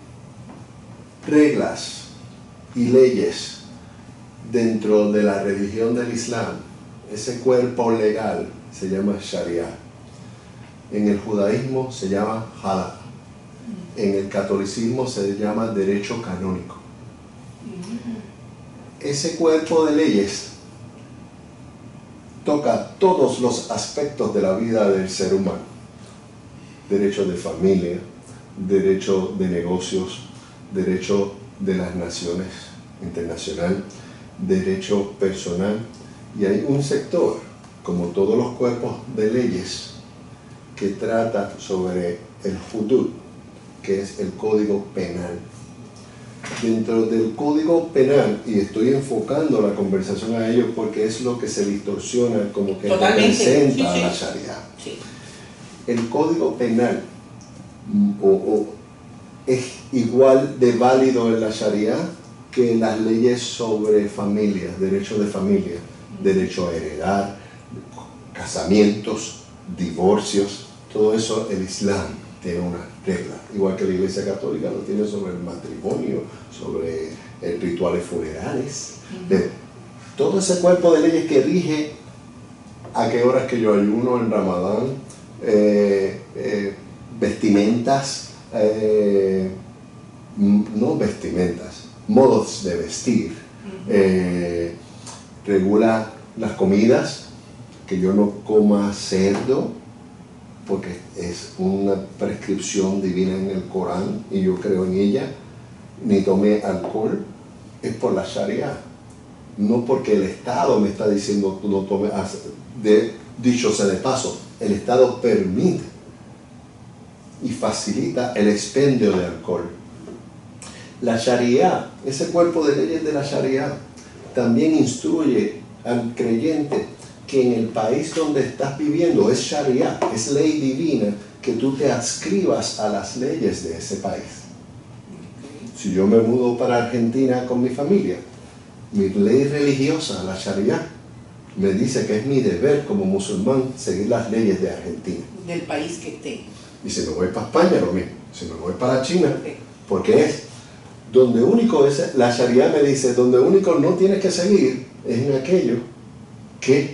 reglas y leyes dentro de la religión del Islam, ese cuerpo legal se llama Sharia. En el judaísmo se llama Halal. En el catolicismo se llama derecho canónico. Ese cuerpo de leyes toca todos los aspectos de la vida del ser humano. Derecho de familia, derecho de negocios, derecho de las naciones internacional, derecho personal, y hay un sector, como todos los cuerpos de leyes, que trata sobre el hudud, que es el código penal. Dentro del código penal, y estoy enfocando la conversación a ello porque es lo que se distorsiona como que representa a la Sharia. Sí. El código penal es igual de válido en la Sharia que las leyes sobre familia, derecho de familia, derecho a heredar, casamientos, divorcios, todo eso el Islam tiene una regla, igual que la Iglesia Católica lo tiene sobre el matrimonio, sobre rituales funerales, todo ese cuerpo de leyes que rige a qué horas que yo ayuno en Ramadán, vestimentas, no vestimentas, modos de vestir, regula las comidas, que yo no coma cerdo, porque es una prescripción divina en el Corán y yo creo en ella, ni tomé alcohol, es por la Sharia, no porque el Estado me está diciendo tú no tomes, dicho sea de paso, el Estado permite y facilita el expendio de alcohol. La Sharia, ese cuerpo de leyes de la Sharia, también instruye al creyente que en el país donde estás viviendo es Sharia, es ley divina, que tú te adscribas a las leyes de ese país. Si yo me mudo para Argentina con mi familia, mi ley religiosa, la Sharia, me dice que es mi deber como musulmán seguir las leyes de Argentina. Del país que esté. Y si me voy para España, lo mismo. Si me voy para China, porque es donde único es, la Sharia me dice, donde único no tienes que seguir es en aquello que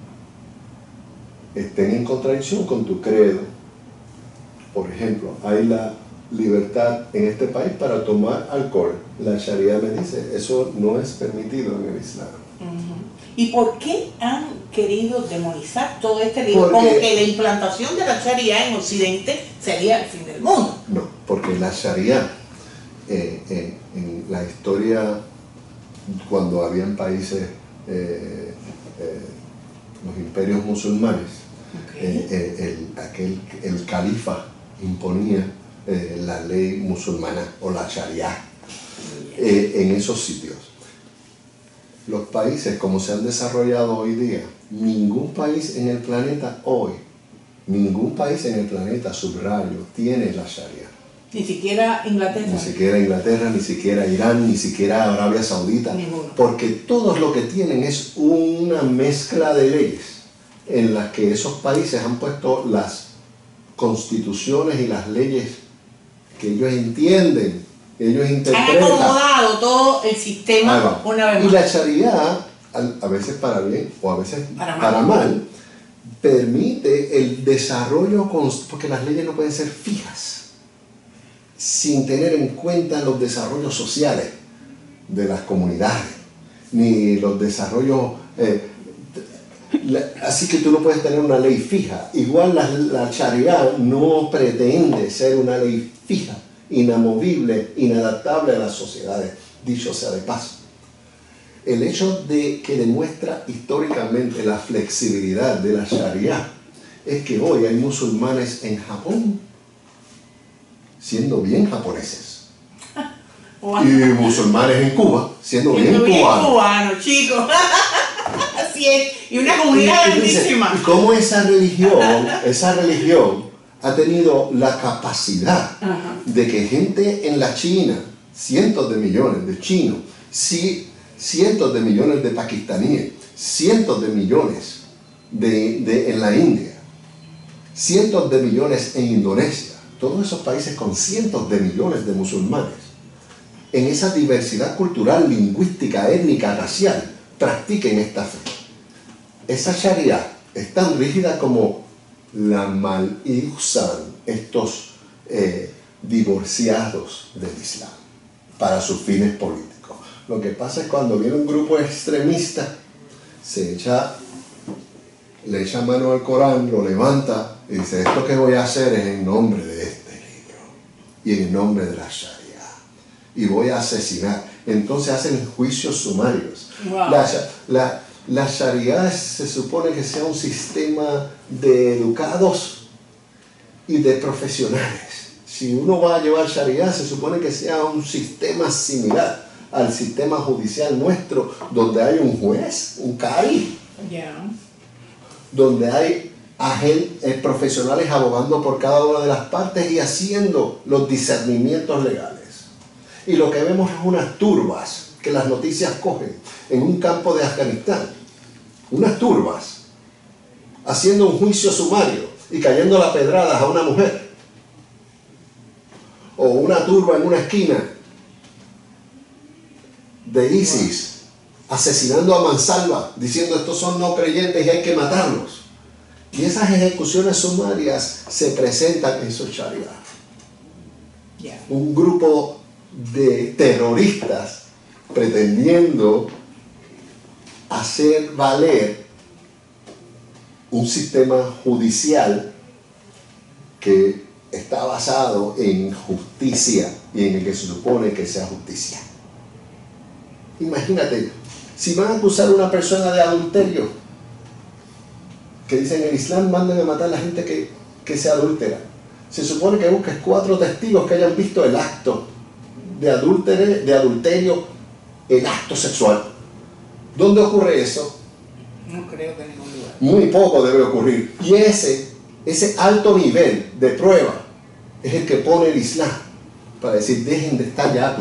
estén en contradicción con tu credo. Por ejemplo, hay la libertad en este país para tomar alcohol. La Sharia me dice, eso no es permitido en el Islam. ¿Y por qué han querido demonizar todo este libro? Como que la implantación de la Sharia en Occidente sería el fin del mundo. No, porque la Sharia, en la historia, cuando habían países, los imperios musulmanes, el califa imponía la ley musulmana o la Sharia en esos sitios. Los países como se han desarrollado hoy día, ningún país en el planeta hoy, ningún país en el planeta, subrayo, tiene la Sharia. Ni siquiera Inglaterra. Ni siquiera Inglaterra, ni siquiera Irán, ni siquiera Arabia Saudita. Ninguno. Porque todos lo que tienen es una mezcla de leyes en las que esos países han puesto las constituciones y las leyes que ellos entienden, que ellos interpretan. Han acomodado todo el sistema una vez más. Y la Sharia, a veces para bien o a veces para mal, permite el desarrollo, porque las leyes no pueden ser fijas, sin tener en cuenta los desarrollos sociales de las comunidades, ni los desarrollos... así que tú no puedes tener una ley fija. Igual la Sharia no pretende ser una ley fija, inamovible, inadaptable a las sociedades, dicho sea de paso. El hecho de que demuestra históricamente la flexibilidad de la Sharia es que hoy hay musulmanes en Japón siendo bien japoneses. Y musulmanes en Cuba siendo bien cubanos. Chicos. y una comunidad grandísima. ¿Y cómo esa religión ha tenido la capacidad de que gente en la China, cientos de millones de chinos, cientos de millones de pakistaníes, cientos de millones en la India, cientos de millones en Indonesia, todos esos países con cientos de millones de musulmanes, en esa diversidad cultural, lingüística, étnica, racial, practiquen esta fe? Esa Sharia es tan rígida como la mal usan estos divorciados del Islam para sus fines políticos. Lo que pasa es cuando viene un grupo extremista, le echa mano al Corán, lo levanta y dice: esto que voy a hacer es en nombre de este libro y en nombre de la Sharia, y voy a asesinar. Entonces hacen juicios sumarios. Wow. La Sharia se supone que sea un sistema de educados y de profesionales. Si uno va a llevar Sharia, se supone que sea un sistema similar al sistema judicial nuestro, donde hay un juez, un cali, donde hay profesionales abogando por cada una de las partes y haciendo los discernimientos legales. Y lo que vemos es unas turbas que las noticias cogen en un campo de Afganistán, unas turbas haciendo un juicio sumario y cayendo a pedradas a una mujer, o una turba en una esquina de ISIS asesinando a mansalva, diciendo: estos son no creyentes y hay que matarlos. Y esas ejecuciones sumarias se presentan en su Sharia. Un grupo de terroristas pretendiendo hacer valer un sistema judicial que está basado en justicia y en el que se supone que sea justicia. Imagínate, si van a acusar a una persona de adulterio, que dicen en el Islam mandan a matar a la gente que se adultera, se supone que busques 4 testigos que hayan visto el acto de adulterio, el acto sexual. ¿Dónde ocurre eso? No creo que en ningún lugar. Muy poco debe ocurrir. Y ese alto nivel de prueba es el que pone el Islam para decir: dejen de estar ya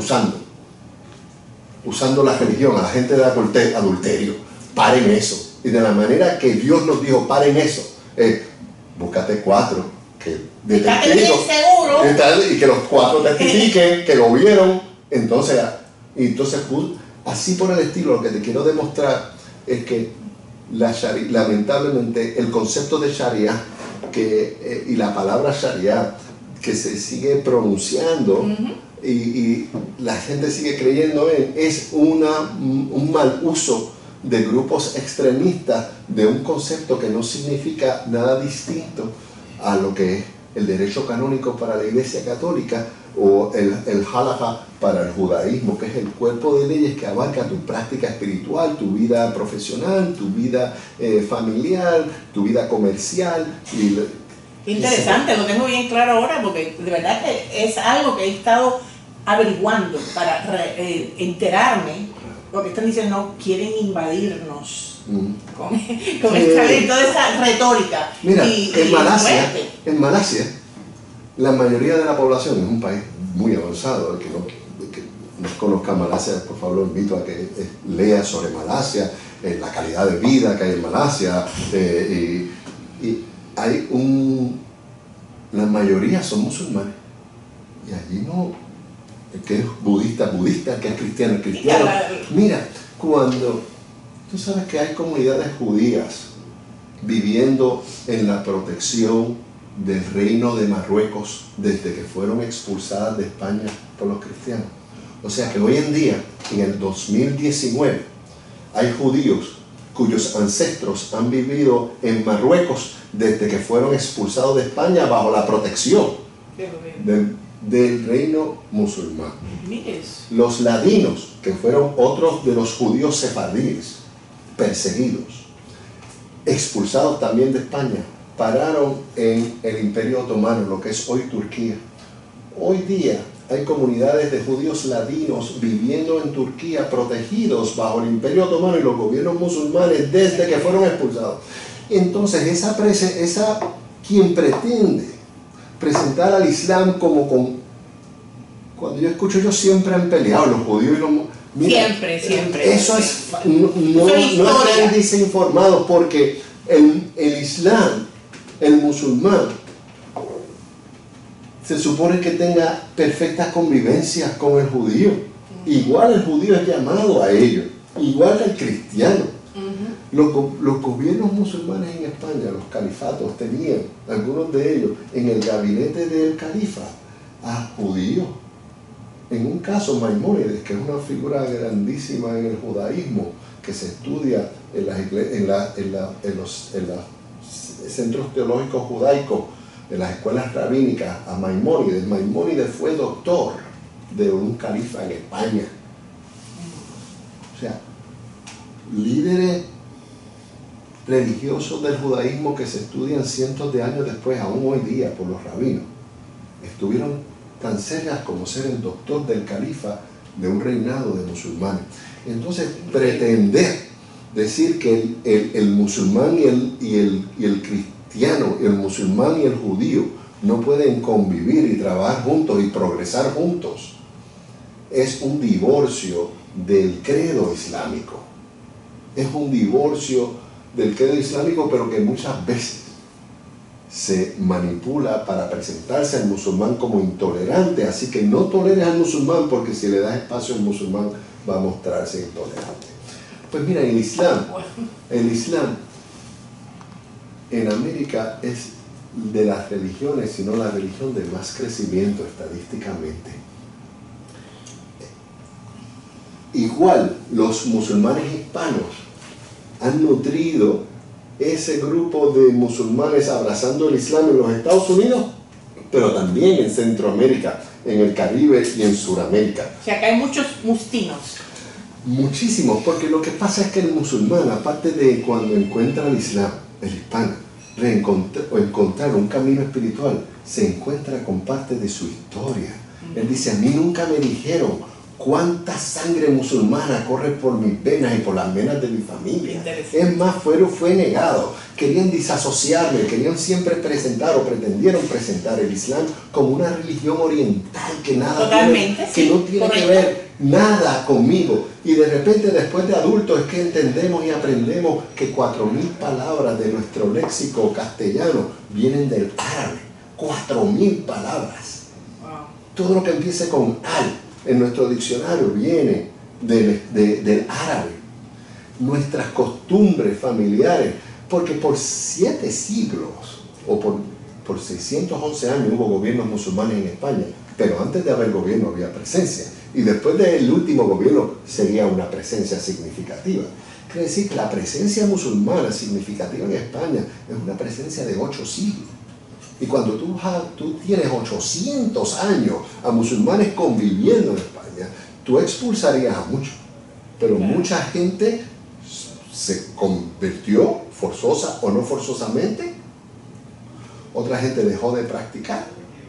usando la religión a la gente de adulterio. Paren eso. Y de la manera que Dios nos dijo: paren eso, búscate 4 de testigos y que los 4 testifiquen que lo vieron. Entonces así por el estilo. Lo que te quiero demostrar es que lamentablemente el concepto de Sharia y la palabra Sharia que se sigue pronunciando y la gente sigue creyendo es un mal uso de grupos extremistas de un concepto que no significa nada distinto a lo que es el derecho canónico para la Iglesia Católica o el halakha para el judaísmo, que es el cuerpo de leyes que abarca tu práctica espiritual, tu vida profesional, tu vida familiar, tu vida comercial. Interesante, lo tengo bien claro ahora, porque de verdad que es algo que he estado averiguando para enterarme, porque están diciendo: no, quieren invadirnos con toda esa retórica. Mira, en Malasia, la mayoría de la población es un país muy avanzado. El que no conozca Malasia, por favor, lo invito a que lea sobre Malasia, la calidad de vida que hay en Malasia, y hay la mayoría son musulmanes, y allí no, el que es budista, el que es cristiano, cristiano. Mira, cuando tú sabes que hay comunidades judías viviendo en la protección del reino de Marruecos desde que fueron expulsadas de España por los cristianos. O sea que hoy en día, en el 2019, hay judíos cuyos ancestros han vivido en Marruecos desde que fueron expulsados de España bajo la protección del reino musulmán. Los ladinos, que fueron otros de los judíos sefardíes perseguidos, expulsados también de España, pararon en el Imperio Otomano, lo que es hoy Turquía. Hoy día hay comunidades de judíos latinos viviendo en Turquía protegidos bajo el Imperio Otomano y los gobiernos musulmanes desde que fueron expulsados. Entonces quien pretende presentar al Islam como cuando yo escucho, ellos siempre han peleado, los judíos y los... Mira, siempre. Eso es... No están desinformados, porque el Islam, el musulmán, se supone que tenga perfectas convivencias con el judío. Igual el judío es llamado a ello, igual que el cristiano. Los gobiernos musulmanes en España, los califatos, tenían, algunos de ellos, en el gabinete del califa, a judíos. En un caso, Maimónides, que es una figura grandísima en el judaísmo, que se estudia en los centros teológicos judaicos, en las escuelas rabínicas, a Maimónides. Maimónides fue doctor de un califa en España. O sea, líderes religiosos del judaísmo que se estudian cientos de años después, aún hoy día, por los rabinos, estuvieron tan serias como ser el doctor del califa de un reinado de musulmanes. Entonces, pretender decir que el musulmán y el cristiano, el musulmán y el judío no pueden convivir y trabajar juntos y progresar juntos, es un divorcio del credo islámico. Es un divorcio del credo islámico, pero que muchas veces se manipula para presentarse al musulmán como intolerante. Así que no toleres al musulmán, porque si le das espacio al musulmán va a mostrarse intolerante. Pues mira, el Islam en América es de las religiones, sino la religión de más crecimiento estadísticamente. Igual, los musulmanes hispanos han nutrido ese grupo de musulmanes abrazando el Islam en los Estados Unidos, pero también en Centroamérica, en el Caribe y en Sudamérica. O sea, que hay muchos mustinos. Muchísimos, porque lo que pasa es que el musulmán, aparte de cuando encuentra el Islam, el hispano, encontrar un camino espiritual, se encuentra con parte de su historia. Él dice, a mí nunca me dijeron cuánta sangre musulmana corre por mis venas y por las venas de mi familia. Es más, fue negado. Querían disasociarme, querían siempre presentar o pretendieron presentar el Islam como una religión oriental que nada que no tiene que ver nada conmigo. Y de repente, después de adultos, es que entendemos y aprendemos que 4.000 palabras de nuestro léxico castellano vienen del árabe. 4.000 palabras. Wow. Todo lo que empiece con al en nuestro diccionario viene del árabe. Nuestras costumbres familiares, porque por 7 siglos o por 611 años hubo gobiernos musulmanes en España, pero antes de haber gobierno había presencia, y después del último gobierno sería una presencia significativa. Quiere decir que la presencia musulmana significativa en España es una presencia de 8 siglos. Y cuando tú tienes 800 años a musulmanes conviviendo en España, tú expulsarías a muchos. Pero mucha gente se convirtió, forzosa o no forzosamente. Otra gente dejó de practicar.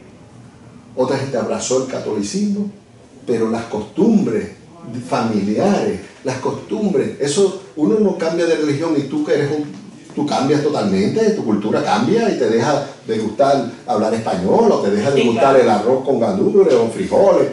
Otra gente abrazó el catolicismo. Pero las costumbres familiares, las costumbres, eso, uno no cambia de religión y tú que eres tú cambias totalmente, tu cultura cambia y te deja de gustar hablar español, o te deja de gustar el arroz con gandules o frijoles.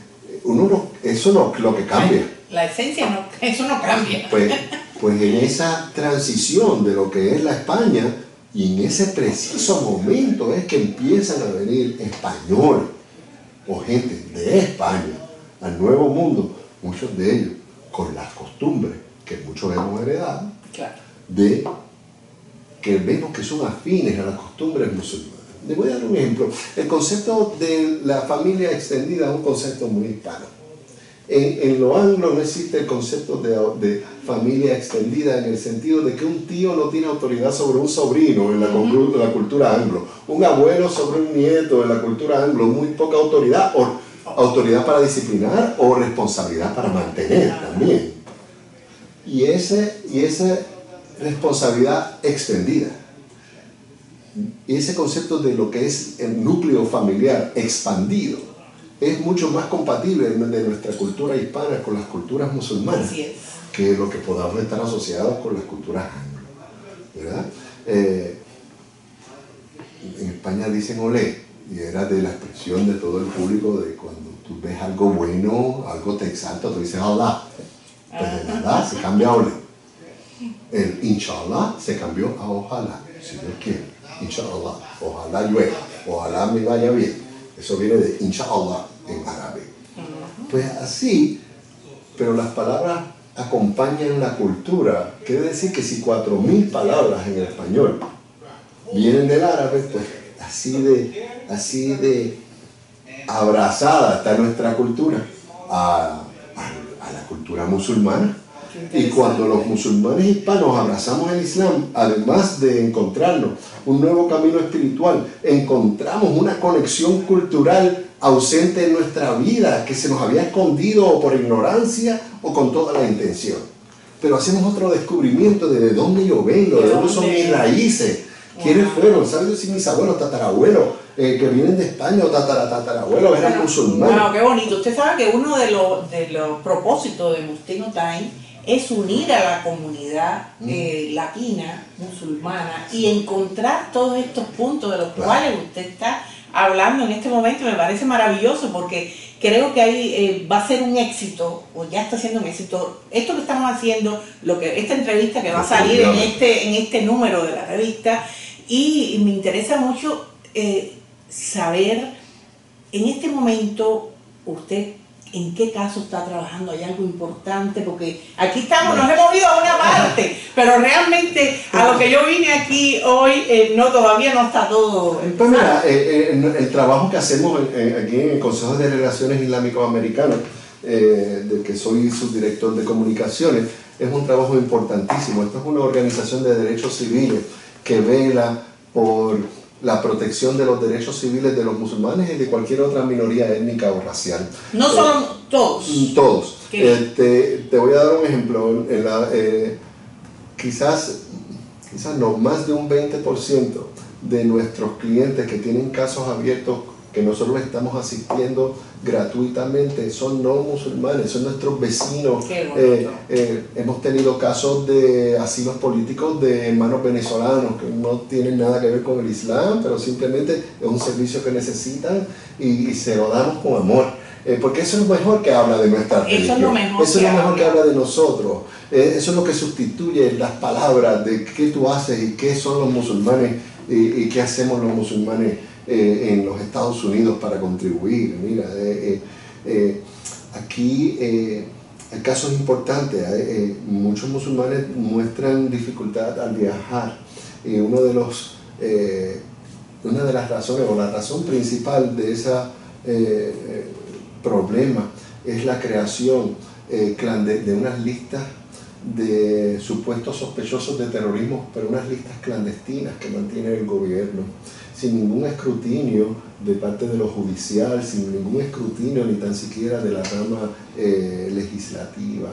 Eso no es lo que cambia. La esencia no, eso no cambia. Pues en esa transición de lo que es la España, y en ese preciso momento es que empiezan a venir españoles o gente de España al Nuevo Mundo, muchos de ellos con las costumbres que muchos hemos heredado, claro, de que vemos que son afines a las costumbres musulmanas. Les voy a dar un ejemplo. El concepto de la familia extendida es un concepto muy hispano. En lo anglo no existe el concepto de familia extendida en el sentido de que un tío no tiene autoridad sobre un sobrino en la cultura anglo, un abuelo sobre un nieto en la cultura anglo, muy poca autoridad, o autoridad para disciplinar o responsabilidad para mantener también. Y esa responsabilidad extendida, y ese concepto de lo que es el núcleo familiar expandido, es mucho más compatible de nuestra cultura hispana con las culturas musulmanas. Así es. Que lo que podamos estar asociados con las culturas anglo, ¿verdad? En España dicen olé, y era de la expresión de todo el público de cuando tú ves algo bueno, algo te exalta, tú dices Allah. Pues de nada se cambia a olé. El inshallah se cambió a ojalá, si Dios quiere. Inshallah, ojalá llueva, ojalá me vaya bien. Eso viene de inshallah en árabe. Pues así, pero las palabras acompañan la cultura. Quiere decir que si 4000 palabras en el español vienen del árabe, pues así de abrazada está nuestra cultura a la cultura musulmana. Y cuando los musulmanes hispanos abrazamos el Islam, además de encontrarnos un nuevo camino espiritual, encontramos una conexión cultural ausente en nuestra vida, que se nos había escondido por ignorancia o con toda la intención. Pero hacemos otro descubrimiento de dónde yo vengo, de dónde son mis raíces, quiénes fueron, ¿sabes si mis abuelos, tatarabuelos, que vienen de España o tatarabuelos eran musulmanes? Wow, qué bonito. Usted sabe que uno de los propósitos de Muslim Time es unir a la comunidad latina, musulmana, y encontrar todos estos puntos de los cuales usted está hablando en este momento. Me parece maravilloso porque creo que ahí va a ser un éxito, o ya está siendo un éxito, esto que estamos haciendo, esta entrevista que va a salir en este número de la revista, y me interesa mucho saber en este momento usted en qué caso está trabajando. Hay algo importante, porque aquí estamos, nos hemos ido a una parte, pero realmente a lo que yo vine aquí hoy, todavía no está todo. Pues mira, el trabajo que hacemos aquí en el Consejo de Relaciones Islámico-Americanas, del que soy subdirector de comunicaciones, es un trabajo importantísimo. Esta es una organización de derechos civiles que vela por la protección de los derechos civiles de los musulmanes y de cualquier otra minoría étnica o racial. No son todos. Todos. Te voy a dar un ejemplo. Quizás no, más de un 20% de nuestros clientes que tienen casos abiertos que nosotros estamos asistiendo gratuitamente son no musulmanes, son nuestros vecinos. Hemos tenido casos de asilos políticos de hermanos venezolanos que no tienen nada que ver con el Islam, pero simplemente es un servicio que necesitan y se lo damos con amor. Porque eso es lo mejor que habla de nuestra religión. Eso es lo mejor, eso es lo mejor que habla de nosotros. Eso es lo que sustituye las palabras de qué tú haces y qué son los musulmanes y qué hacemos los musulmanes en los Estados Unidos para contribuir. Mira, aquí hay casos importantes. Muchos musulmanes muestran dificultad al viajar. Una de las razones, o la razón principal de ese problema, es la creación de unas listas de supuestos sospechosos de terrorismo, pero unas listas clandestinas que mantiene el gobierno, sin ningún escrutinio de parte de lo judicial, sin ningún escrutinio ni tan siquiera de la rama legislativa.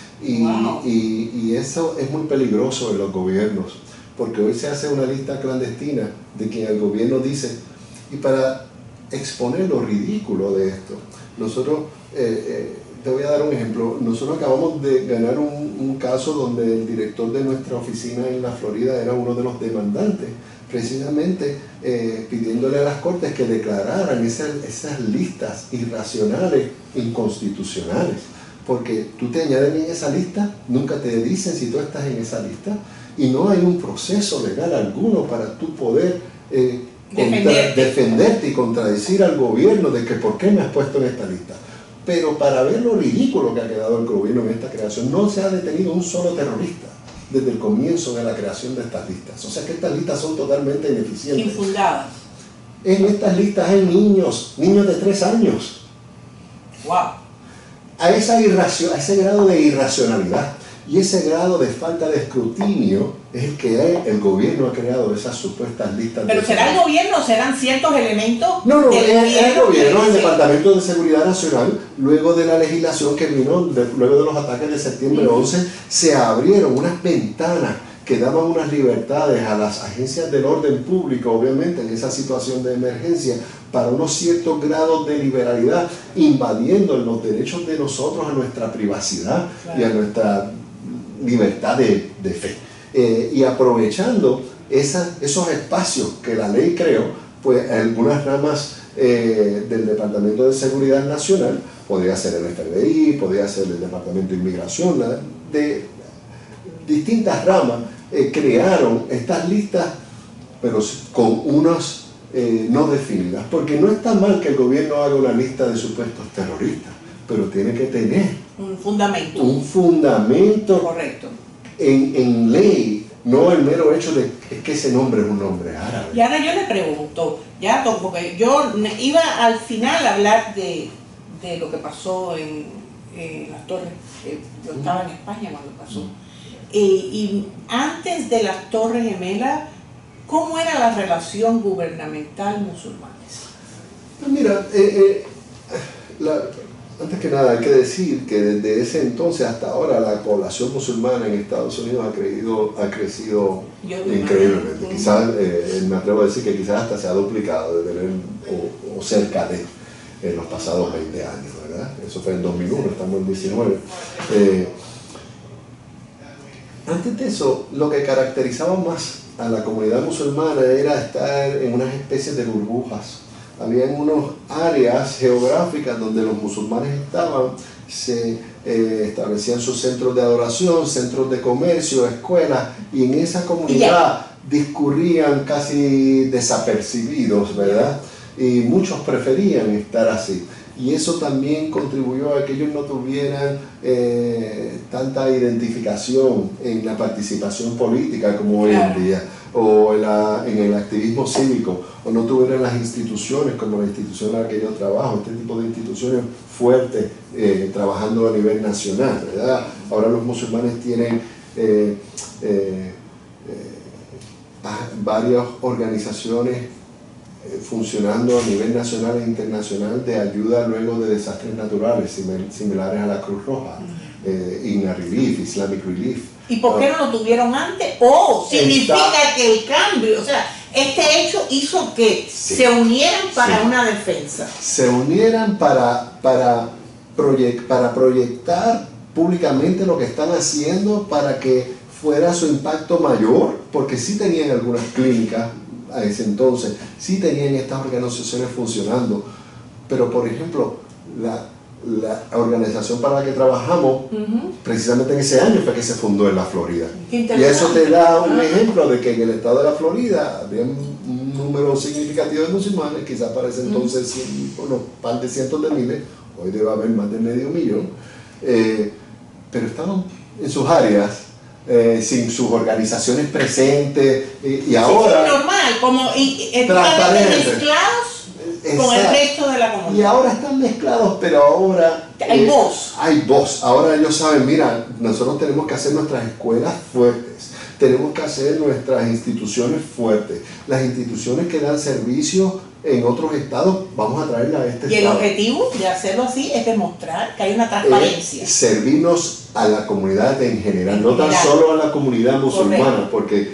Y eso es muy peligroso en los gobiernos, porque hoy se hace una lista clandestina de quien el gobierno dice, y para exponer lo ridículo de esto, nosotros, te voy a dar un ejemplo, nosotros acabamos de ganar un caso donde el director de nuestra oficina en la Florida era uno de los demandantes, precisamente pidiéndole a las cortes que declararan esas listas irracionales, inconstitucionales, porque tú te añaden en esa lista, nunca te dicen si tú estás en esa lista, y no hay un proceso legal alguno para tú poder defenderte y contradecir al gobierno de que por qué me has puesto en esta lista. Pero para ver lo ridículo que ha quedado el gobierno en esta creación, no se ha detenido un solo terrorista desde el comienzo de la creación de estas listas. O sea que estas listas son totalmente ineficientes. Infundadas. En estas listas hay niños de 3 años. Wow. A ese grado de irracionalidad y ese grado de falta de escrutinio es el que el gobierno ha creado esas supuestas listas. ¿Pero será el gobierno o serán ciertos elementos? No, es el gobierno, el Departamento de Seguridad Nacional, luego de la legislación que vino, luego de los ataques de septiembre 11, se abrieron unas ventanas que daban unas libertades a las agencias del orden público, obviamente en esa situación de emergencia, para unos ciertos grados de liberalidad, invadiendo los derechos de nosotros a nuestra privacidad y a nuestra libertad de fe. Y aprovechando esos espacios que la ley creó, pues algunas ramas del Departamento de Seguridad Nacional, podría ser el FBI, podría ser el Departamento de Inmigración, de distintas ramas, crearon estas listas, pero con unas no definidas, porque no está mal que el gobierno haga una lista de supuestos terroristas, pero tiene que tener un fundamento. Un fundamento correcto en ley, no el mero hecho de que ese nombre es un nombre árabe. Y ahora yo le pregunto, porque yo iba al final a hablar de lo que pasó en las Torres, yo estaba en España cuando pasó, y antes de las Torres Gemelas, ¿cómo era la relación gubernamental musulmanes? Pues mira, antes que nada hay que decir que desde ese entonces hasta ahora la población musulmana en Estados Unidos ha crecido increíblemente. Quizás, me atrevo a decir que quizás hasta se ha duplicado de tener, o cerca de, en los pasados 20 años, ¿verdad? Eso fue en 2001, estamos en 19. Antes de eso, lo que caracterizaba más a la comunidad musulmana era estar en unas especies de burbujas. Había unas áreas geográficas donde los musulmanes estaban, se establecían sus centros de adoración, centros de comercio, escuelas, y en esa comunidad discurrían casi desapercibidos, ¿verdad? Y muchos preferían estar así. Y eso también contribuyó a que ellos no tuvieran tanta identificación en la participación política como hoy en día, o en el activismo cívico, o no tuvieran las instituciones como la institución en la que yo trabajo, este tipo de instituciones fuertes trabajando a nivel nacional, ¿verdad? Ahora los musulmanes tienen varias organizaciones funcionando a nivel nacional e internacional de ayuda luego de desastres naturales similares a la Cruz Roja, IGNA Relief, Islamic Relief. ¿Y por qué no lo tuvieron antes? Significa que el cambio, o sea, este hecho hizo que se unieran para una defensa. Se unieran para proyectar públicamente lo que están haciendo para que fuera su impacto mayor, porque sí tenían algunas clínicas a ese entonces, sí tenían estas organizaciones funcionando, pero por ejemplo, la organización para la que trabajamos, precisamente en ese año fue que se fundó en la Florida. Y eso te da un ejemplo de que en el estado de la Florida había un número significativo de musulmanes, quizás para ese entonces un par de cientos de miles, hoy debe haber más de 500,000, pero estaban en sus áreas, sin sus organizaciones presentes, y ahora... Sí, normal, como mezclados con el resto de la comunidad. Y ahora están mezclados, pero ahora... Hay voz. Hay voz. Ahora ellos saben, mira, nosotros tenemos que hacer nuestras escuelas fuertes, tenemos que hacer nuestras instituciones fuertes, las instituciones que dan servicio en otros estados, vamos a traerla a este estado. Y el objetivo de hacerlo así es demostrar que hay una transparencia. Servirnos a la comunidad en general, no tan solo a la comunidad musulmana, porque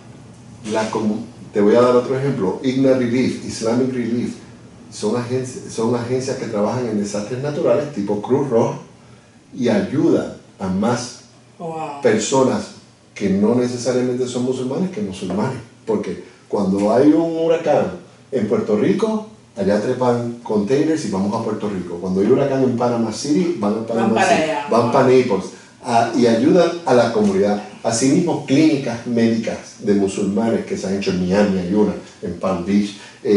te voy a dar otro ejemplo. IGNA Relief, Islamic Relief, son agencias que trabajan en desastres naturales tipo Cruz Roja y ayudan a más personas que no necesariamente son musulmanes que musulmanes, porque cuando hay un huracán en Puerto Rico, allá trepan containers y vamos a Puerto Rico. Cuando hay un huracán en Panama City, van a Panama City, van para Naples, y ayudan a la comunidad. Asimismo, clínicas médicas de musulmanes que se han hecho en Miami, hay una en Palm Beach,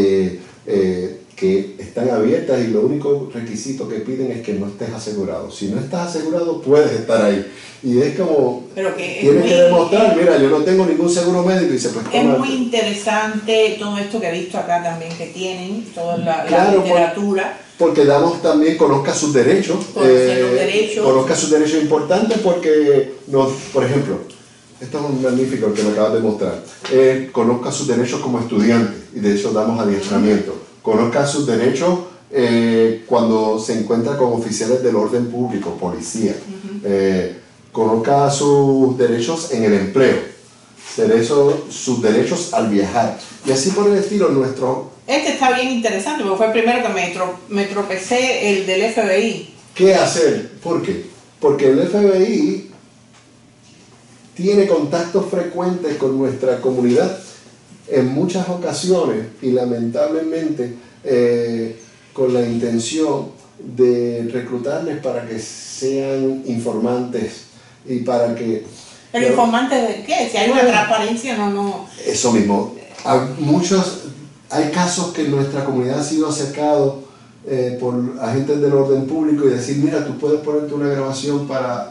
que están abiertas, y lo único requisito que piden es que no estés asegurado. Si no estás asegurado, puedes estar ahí. Y es como, tienes que demostrar, mira, yo no tengo ningún seguro médico, y dice, pues es muy interesante todo esto que he visto acá también que tienen, toda la literatura. Porque damos también, conozca sus derechos. Conozca sus derechos importantes porque, por ejemplo, esto es un magnífico que me acabas de mostrar. Conozca sus derechos como estudiante, y de eso damos adiestramiento. Conozca sus derechos cuando se encuentra con oficiales del orden público, policía. Conozca sus derechos en el empleo. sus derechos al viajar. Y así por el estilo, Este está bien interesante, porque fue el primero que me tropecé, el del FBI. ¿Qué hacer? ¿Por qué? Porque el FBI tiene contactos frecuentes con nuestra comunidad en muchas ocasiones y lamentablemente con la intención de reclutarles para que sean informantes y para que... ¿Pero informantes de qué? Si hay una transparencia, no... Eso mismo. Hay casos que en nuestra comunidad ha sido acercado por agentes del orden público y decir, mira, tú puedes ponerte una grabación para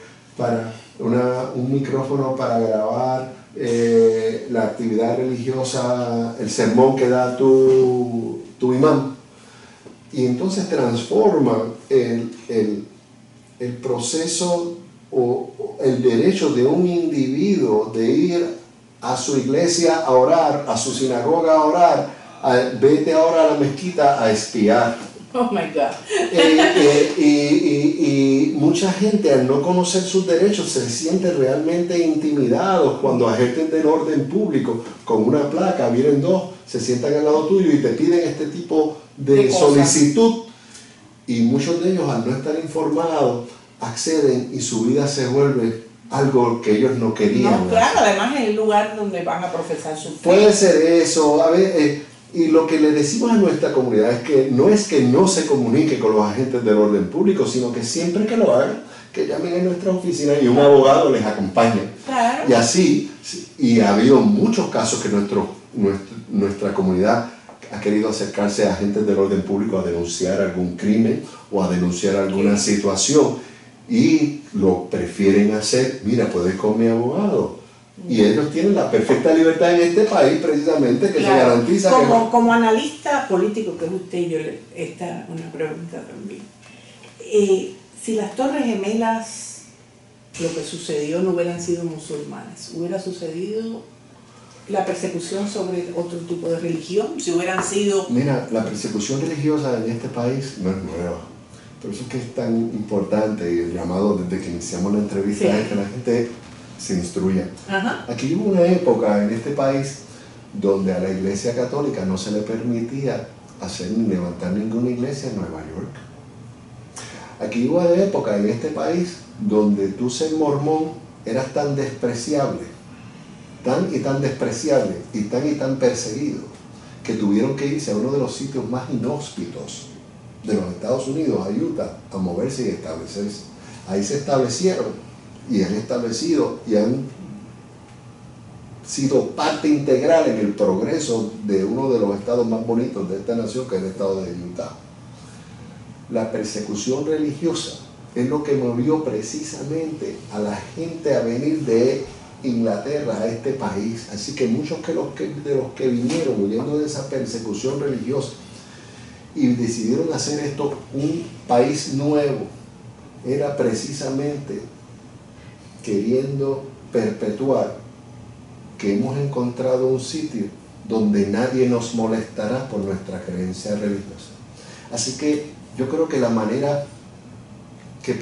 un micrófono para grabar la actividad religiosa, el sermón que da tu imán. Y entonces transforma el proceso o el derecho de un individuo de ir a su iglesia a orar, a su sinagoga a orar, vete ahora a la mezquita a espiar. Oh my God. Y mucha gente al no conocer sus derechos se siente realmente intimidados cuando agentes del orden público con una placa, vienen dos, se sientan al lado tuyo y te piden este tipo de solicitud. Y muchos de ellos al no estar informados acceden y su vida se vuelve algo que ellos no querían. No, claro, además es el lugar donde van a profesar su fe. Puede ser eso, a ver, y lo que le decimos a nuestra comunidad es que no se comunique con los agentes del orden público, sino que siempre que lo hagan, que llamen a nuestra oficina y un abogado les acompañe. Claro. Y así, y ha habido muchos casos que nuestra comunidad ha querido acercarse a agentes del orden público a denunciar algún crimen o a denunciar alguna situación y lo prefieren hacer, mira, puedes con mi abogado. Y ellos tienen la perfecta libertad en este país precisamente que se garantiza como analista político que es usted, yo esta una pregunta también. Si las Torres Gemelas, lo que sucedió, no hubieran sido musulmanes, ¿hubiera sucedido la persecución sobre otro tipo de religión? Si hubieran sido... Mira, la persecución religiosa en este país no es nueva. Por eso es que es tan importante y el llamado desde que iniciamos la entrevista es que la gente se instruya. Ajá. Aquí hubo una época en este país donde a la Iglesia Católica no se le permitía hacer ni levantar ninguna iglesia en Nueva York. Aquí hubo una época en este país donde tú ser mormón eras tan despreciable, tan y tan despreciable y tan perseguido que tuvieron que irse a uno de los sitios más inhóspitos de los Estados Unidos, a Utah, a moverse y establecerse. Ahí se establecieron y han establecido y han sido parte integral en el progreso de uno de los estados más bonitos de esta nación, que es el estado de Utah. La persecución religiosa es lo que movió precisamente a la gente a venir de Inglaterra a este país. Así que muchos de los que vinieron huyendo de esa persecución religiosa y decidieron hacer esto un país nuevo, era precisamente queriendo perpetuar que hemos encontrado un sitio donde nadie nos molestará por nuestra creencia religiosa. Así que yo creo que la manera que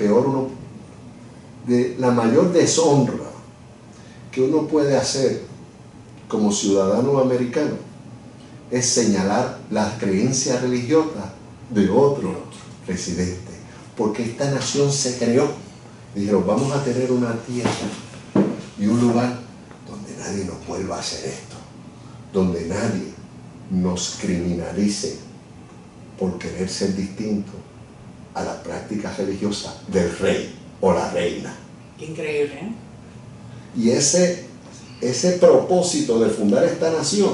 la mayor deshonra que uno puede hacer como ciudadano americano es señalar la creencia religiosa de otro residente, porque esta nación se creó. Dijeron, vamos a tener una tierra y un lugar donde nadie nos vuelva a hacer esto, donde nadie nos criminalice por querer ser distinto a la práctica religiosa del rey o la reina. Increíble, ¿eh? Y ese propósito de fundar esta nación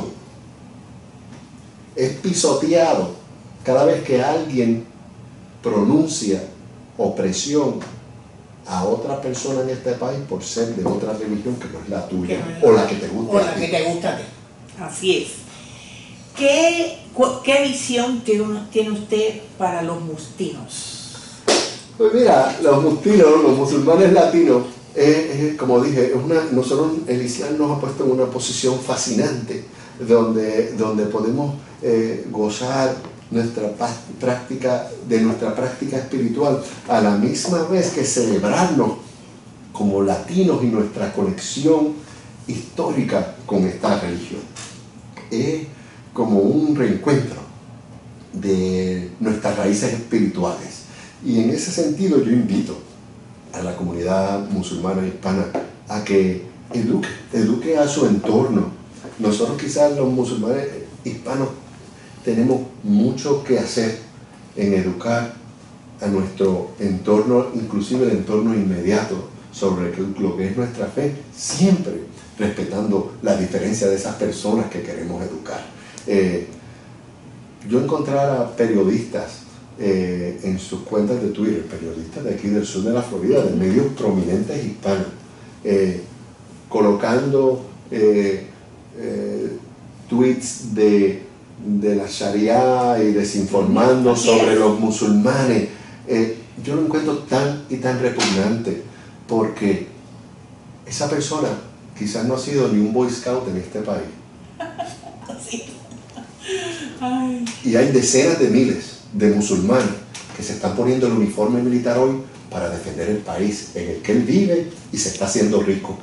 es pisoteado cada vez que alguien pronuncia opresión a otra persona en este país por ser de otra religión que no es la tuya o la que te gusta. O la que te gusta. Así es. ¿Qué visión tiene usted para los mustinos? Pues mira, los mustinos, los musulmanes latinos, como dije, nosotros el Islam nos ha puesto en una posición fascinante donde podemos gozar nuestra práctica espiritual, a la misma vez que celebrarnos como latinos y nuestra conexión histórica con esta religión. Es como un reencuentro de nuestras raíces espirituales. Y en ese sentido yo invito a la comunidad musulmana hispana a que eduque a su entorno. Nosotros quizás los musulmanes hispanos tenemos mucho que hacer en educar a nuestro entorno, inclusive el entorno inmediato, sobre lo que es nuestra fe, siempre respetando la diferencia de esas personas que queremos educar. Yo encontrar a periodistas en sus cuentas de Twitter, periodistas de aquí del sur de la Florida, de medios prominentes hispanos, colocando tweets de la Sharia y desinformando sobre los musulmanes. Yo lo encuentro tan y tan repugnante, porque esa persona quizás no ha sido ni un Boy Scout en este país. Sí. Ay. Y hay decenas de miles de musulmanes que se están poniendo el uniforme militar hoy para defender el país en el que él vive y se está haciendo rico,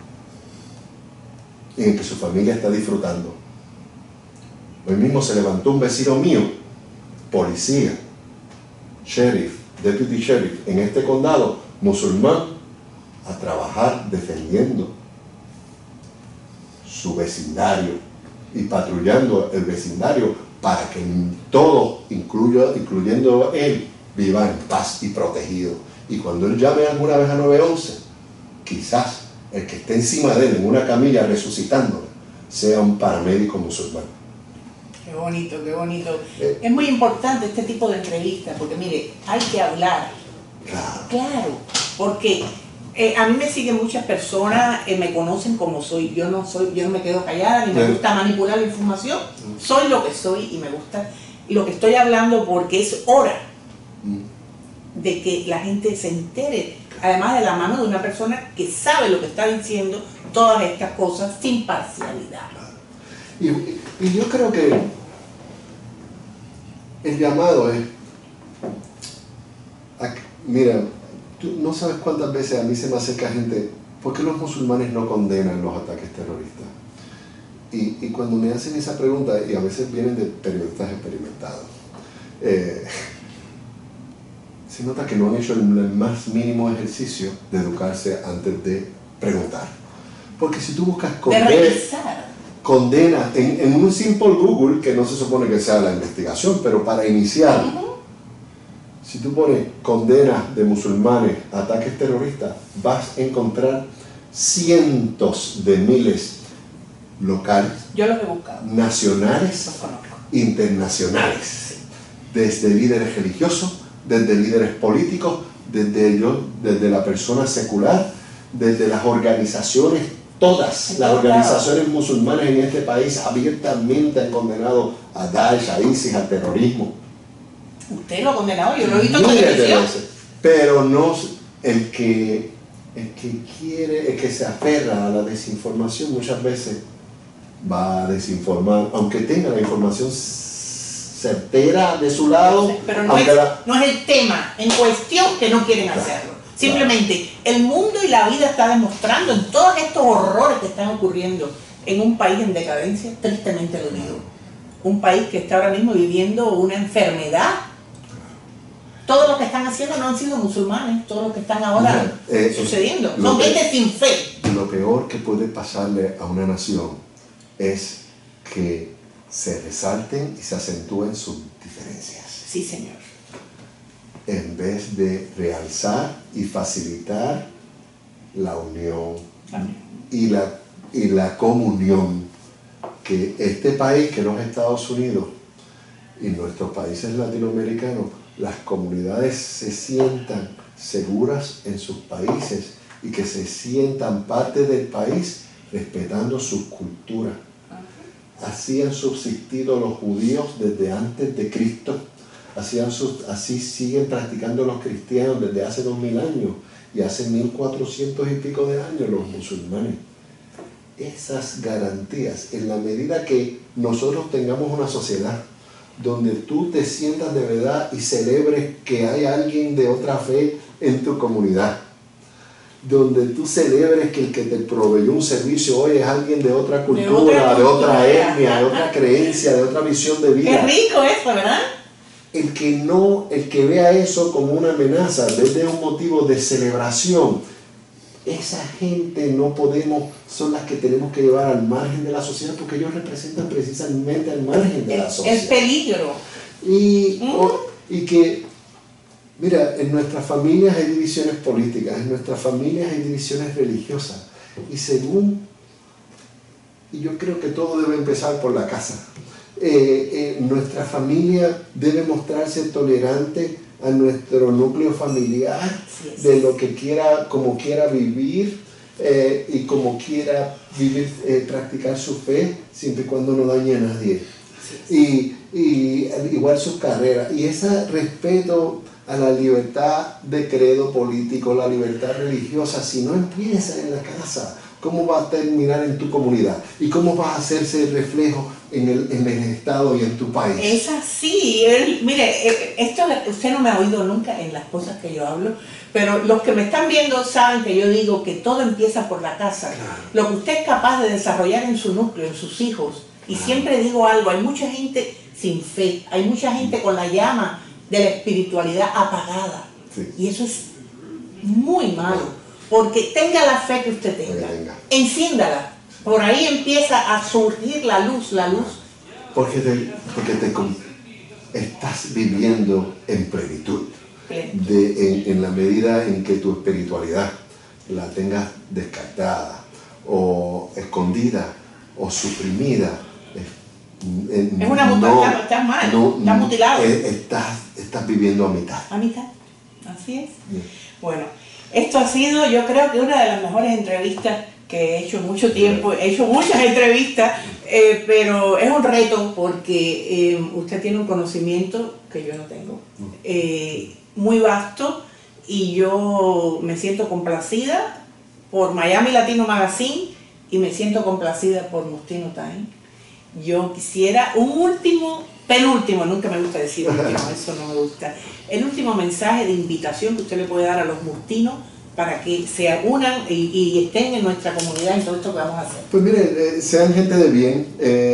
en el que su familia está disfrutando. Hoy mismo se levantó un vecino mío, policía, sheriff, deputy sheriff en este condado, musulmán, a trabajar defendiendo su vecindario y patrullando el vecindario para que todos, incluyendo él, vivan en paz y protegido. Y cuando él llame alguna vez a 911, quizás el que esté encima de él en una camilla resucitándolo sea un paramédico musulmán. Qué bonito, qué bonito. Es muy importante este tipo de entrevistas, porque mire, hay que hablar. Claro, porque a mí me siguen muchas personas, me conocen como soy. Yo no me quedo callada, ni me gusta manipular la información. Soy lo que soy y me gusta lo que estoy hablando, porque es hora de que la gente se entere, además de la mano de una persona que sabe lo que está diciendo, todas estas cosas sin parcialidad. Y yo creo que el llamado es, mira, tú no sabes cuántas veces a mí se me acerca gente, ¿por qué los musulmanes no condenan los ataques terroristas? Y cuando me hacen esa pregunta, y a veces vienen de periodistas experimentados, se nota que no han hecho el más mínimo ejercicio de educarse antes de preguntar. Porque si tú buscas condena en un simple Google, que no se supone que sea la investigación, pero para iniciar, si tú pones condena de musulmanes a ataques terroristas, vas a encontrar cientos de miles locales, yo los he buscado, nacionales, internacionales, desde líderes religiosos, desde líderes políticos, desde la persona secular, desde las organizaciones, todas las organizaciones musulmanas en este país abiertamente han condenado a Daesh, a ISIS, al terrorismo. Usted lo ha condenado, yo lo he visto en televisión. Pero no el que quiere, el que se aferra a la desinformación, muchas veces va a desinformar, aunque tenga la información certera de su lado. Pero no es el tema en cuestión que no quieren hacerlo. Simplemente el mundo y la vida está demostrando en todos estos horrores que están ocurriendo en un país en decadencia, tristemente lo digo. Un país que está ahora mismo viviendo una enfermedad. Todos los que están haciendo no han sido musulmanes, todos los que están ahora sucediendo. Son gente sin fe. Lo peor que puede pasarle a una nación es que se resalten y se acentúen sus diferencias. Sí, señor. En vez de realzar y facilitar la unión y la comunión, que este país, que los Estados Unidos y nuestros países latinoamericanos, las comunidades se sientan seguras en sus países y que se sientan parte del país respetando sus culturas. Así han subsistido los judíos desde antes de Cristo. Así siguen practicando los cristianos desde hace 2000 años y hace 1400 y pico de años los musulmanes. Esas garantías, en la medida que nosotros tengamos una sociedad donde tú te sientas de verdad y celebres que hay alguien de otra fe en tu comunidad, donde tú celebres que el que te proveyó un servicio hoy es alguien de otra cultura, de otra etnia, de otra creencia, de otra visión de vida. Qué rico eso, ¿verdad? El que vea eso como una amenaza, en vez de un motivo de celebración, esa gente son las que tenemos que llevar al margen de la sociedad, porque ellos representan precisamente al margen de la sociedad. El peligro. Y que, mira, en nuestras familias hay divisiones políticas, en nuestras familias hay divisiones religiosas, y yo creo que todo debe empezar por la casa. Nuestra familia debe mostrarse tolerante a nuestro núcleo familiar, de lo que quiera, como quiera vivir, y como quiera vivir, practicar su fe, siempre y cuando no dañe a nadie. Y igual sus carreras. Y ese respeto a la libertad de credo político, la libertad religiosa, si no empieza en la casa, ¿cómo va a terminar en tu comunidad? ¿Y cómo vas a hacerse el reflejo en el Estado y en tu país? Es así. Mire, esto usted no me ha oído nunca en las cosas que yo hablo, pero los que me están viendo saben que yo digo que todo empieza por la casa. Claro. Lo que usted es capaz de desarrollar en su núcleo, en sus hijos. Y siempre digo algo, hay mucha gente sin fe, hay mucha gente con la llama de la espiritualidad apagada. Sí. Y eso es muy malo. Porque tenga la fe que usted tenga, enciéndala. Por ahí empieza a surgir la luz. Porque estás viviendo en plenitud. En la medida en que tu espiritualidad la tengas descartada, o escondida, o suprimida. Es una mutación, está mal, está mutilado. Estás viviendo a mitad. A mitad, así es. Bueno, esto ha sido, yo creo que una de las mejores entrevistas que he hecho en mucho tiempo. He hecho muchas entrevistas, pero es un reto porque usted tiene un conocimiento que yo no tengo, muy vasto, y yo me siento complacida por Miami Latino Magazine y me siento complacida por Mustino Time. Yo quisiera un penúltimo, nunca me gusta decir último, eso no me gusta, el último mensaje de invitación que usted le puede dar a los mustinos para que se unan y estén en nuestra comunidad en todo esto que vamos a hacer. Pues mire, sean gente de bien,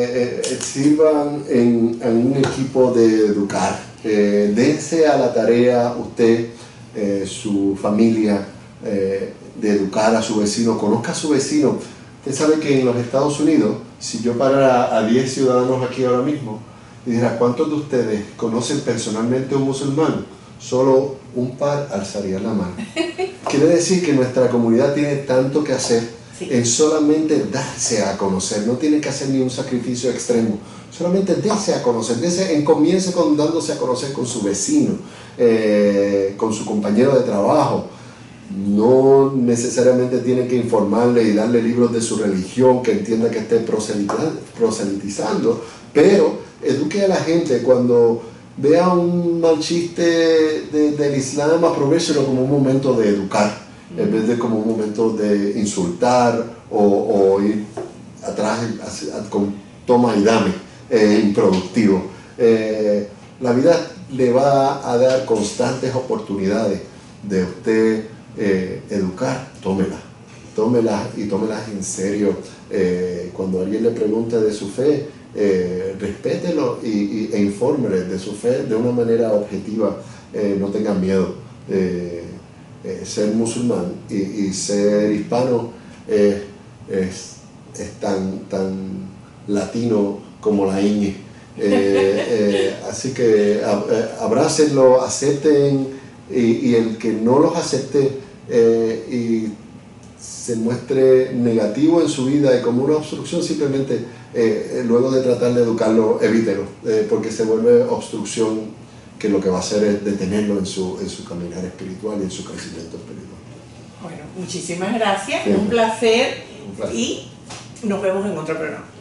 sirvan en un equipo de educar, dense a la tarea usted, su familia, de educar a su vecino, conozca a su vecino. Usted sabe que en los Estados Unidos, si yo parara a 10 ciudadanos aquí ahora mismo y dijera, ¿cuántos de ustedes conocen personalmente a un musulmán? Solo un par alzarían la mano. Quiere decir que nuestra comunidad tiene tanto que hacer, sí, en solamente darse a conocer. No tiene que hacer ni un sacrificio extremo, solamente darse a conocer. Comience dándose a conocer con su vecino, con su compañero de trabajo. No necesariamente tiene que informarle y darle libros de su religión que entienda que esté proselitizando, pero eduque a la gente. Cuando vea un mal chiste del Islam, aprovechelo como un momento de educar, en vez de como un momento de insultar o ir atrás con toma y dame, improductivo. La vida le va a dar constantes oportunidades de usted educar. Tómelas y tómelas en serio. Cuando alguien le pregunte de su fe, respételo e infórmele de su fe de una manera objetiva. No tengan miedo. Ser musulmán y ser hispano es tan latino como la ñ. Así que abrácenlo, acepten, y el que no los acepte y se muestre negativo en su vida y como una obstrucción, simplemente luego de tratar de educarlo, evítelo, porque se vuelve obstrucción, que lo que va a hacer es detenerlo en su caminar espiritual y en su crecimiento espiritual. Bueno, muchísimas gracias, un placer, y nos vemos en otro programa.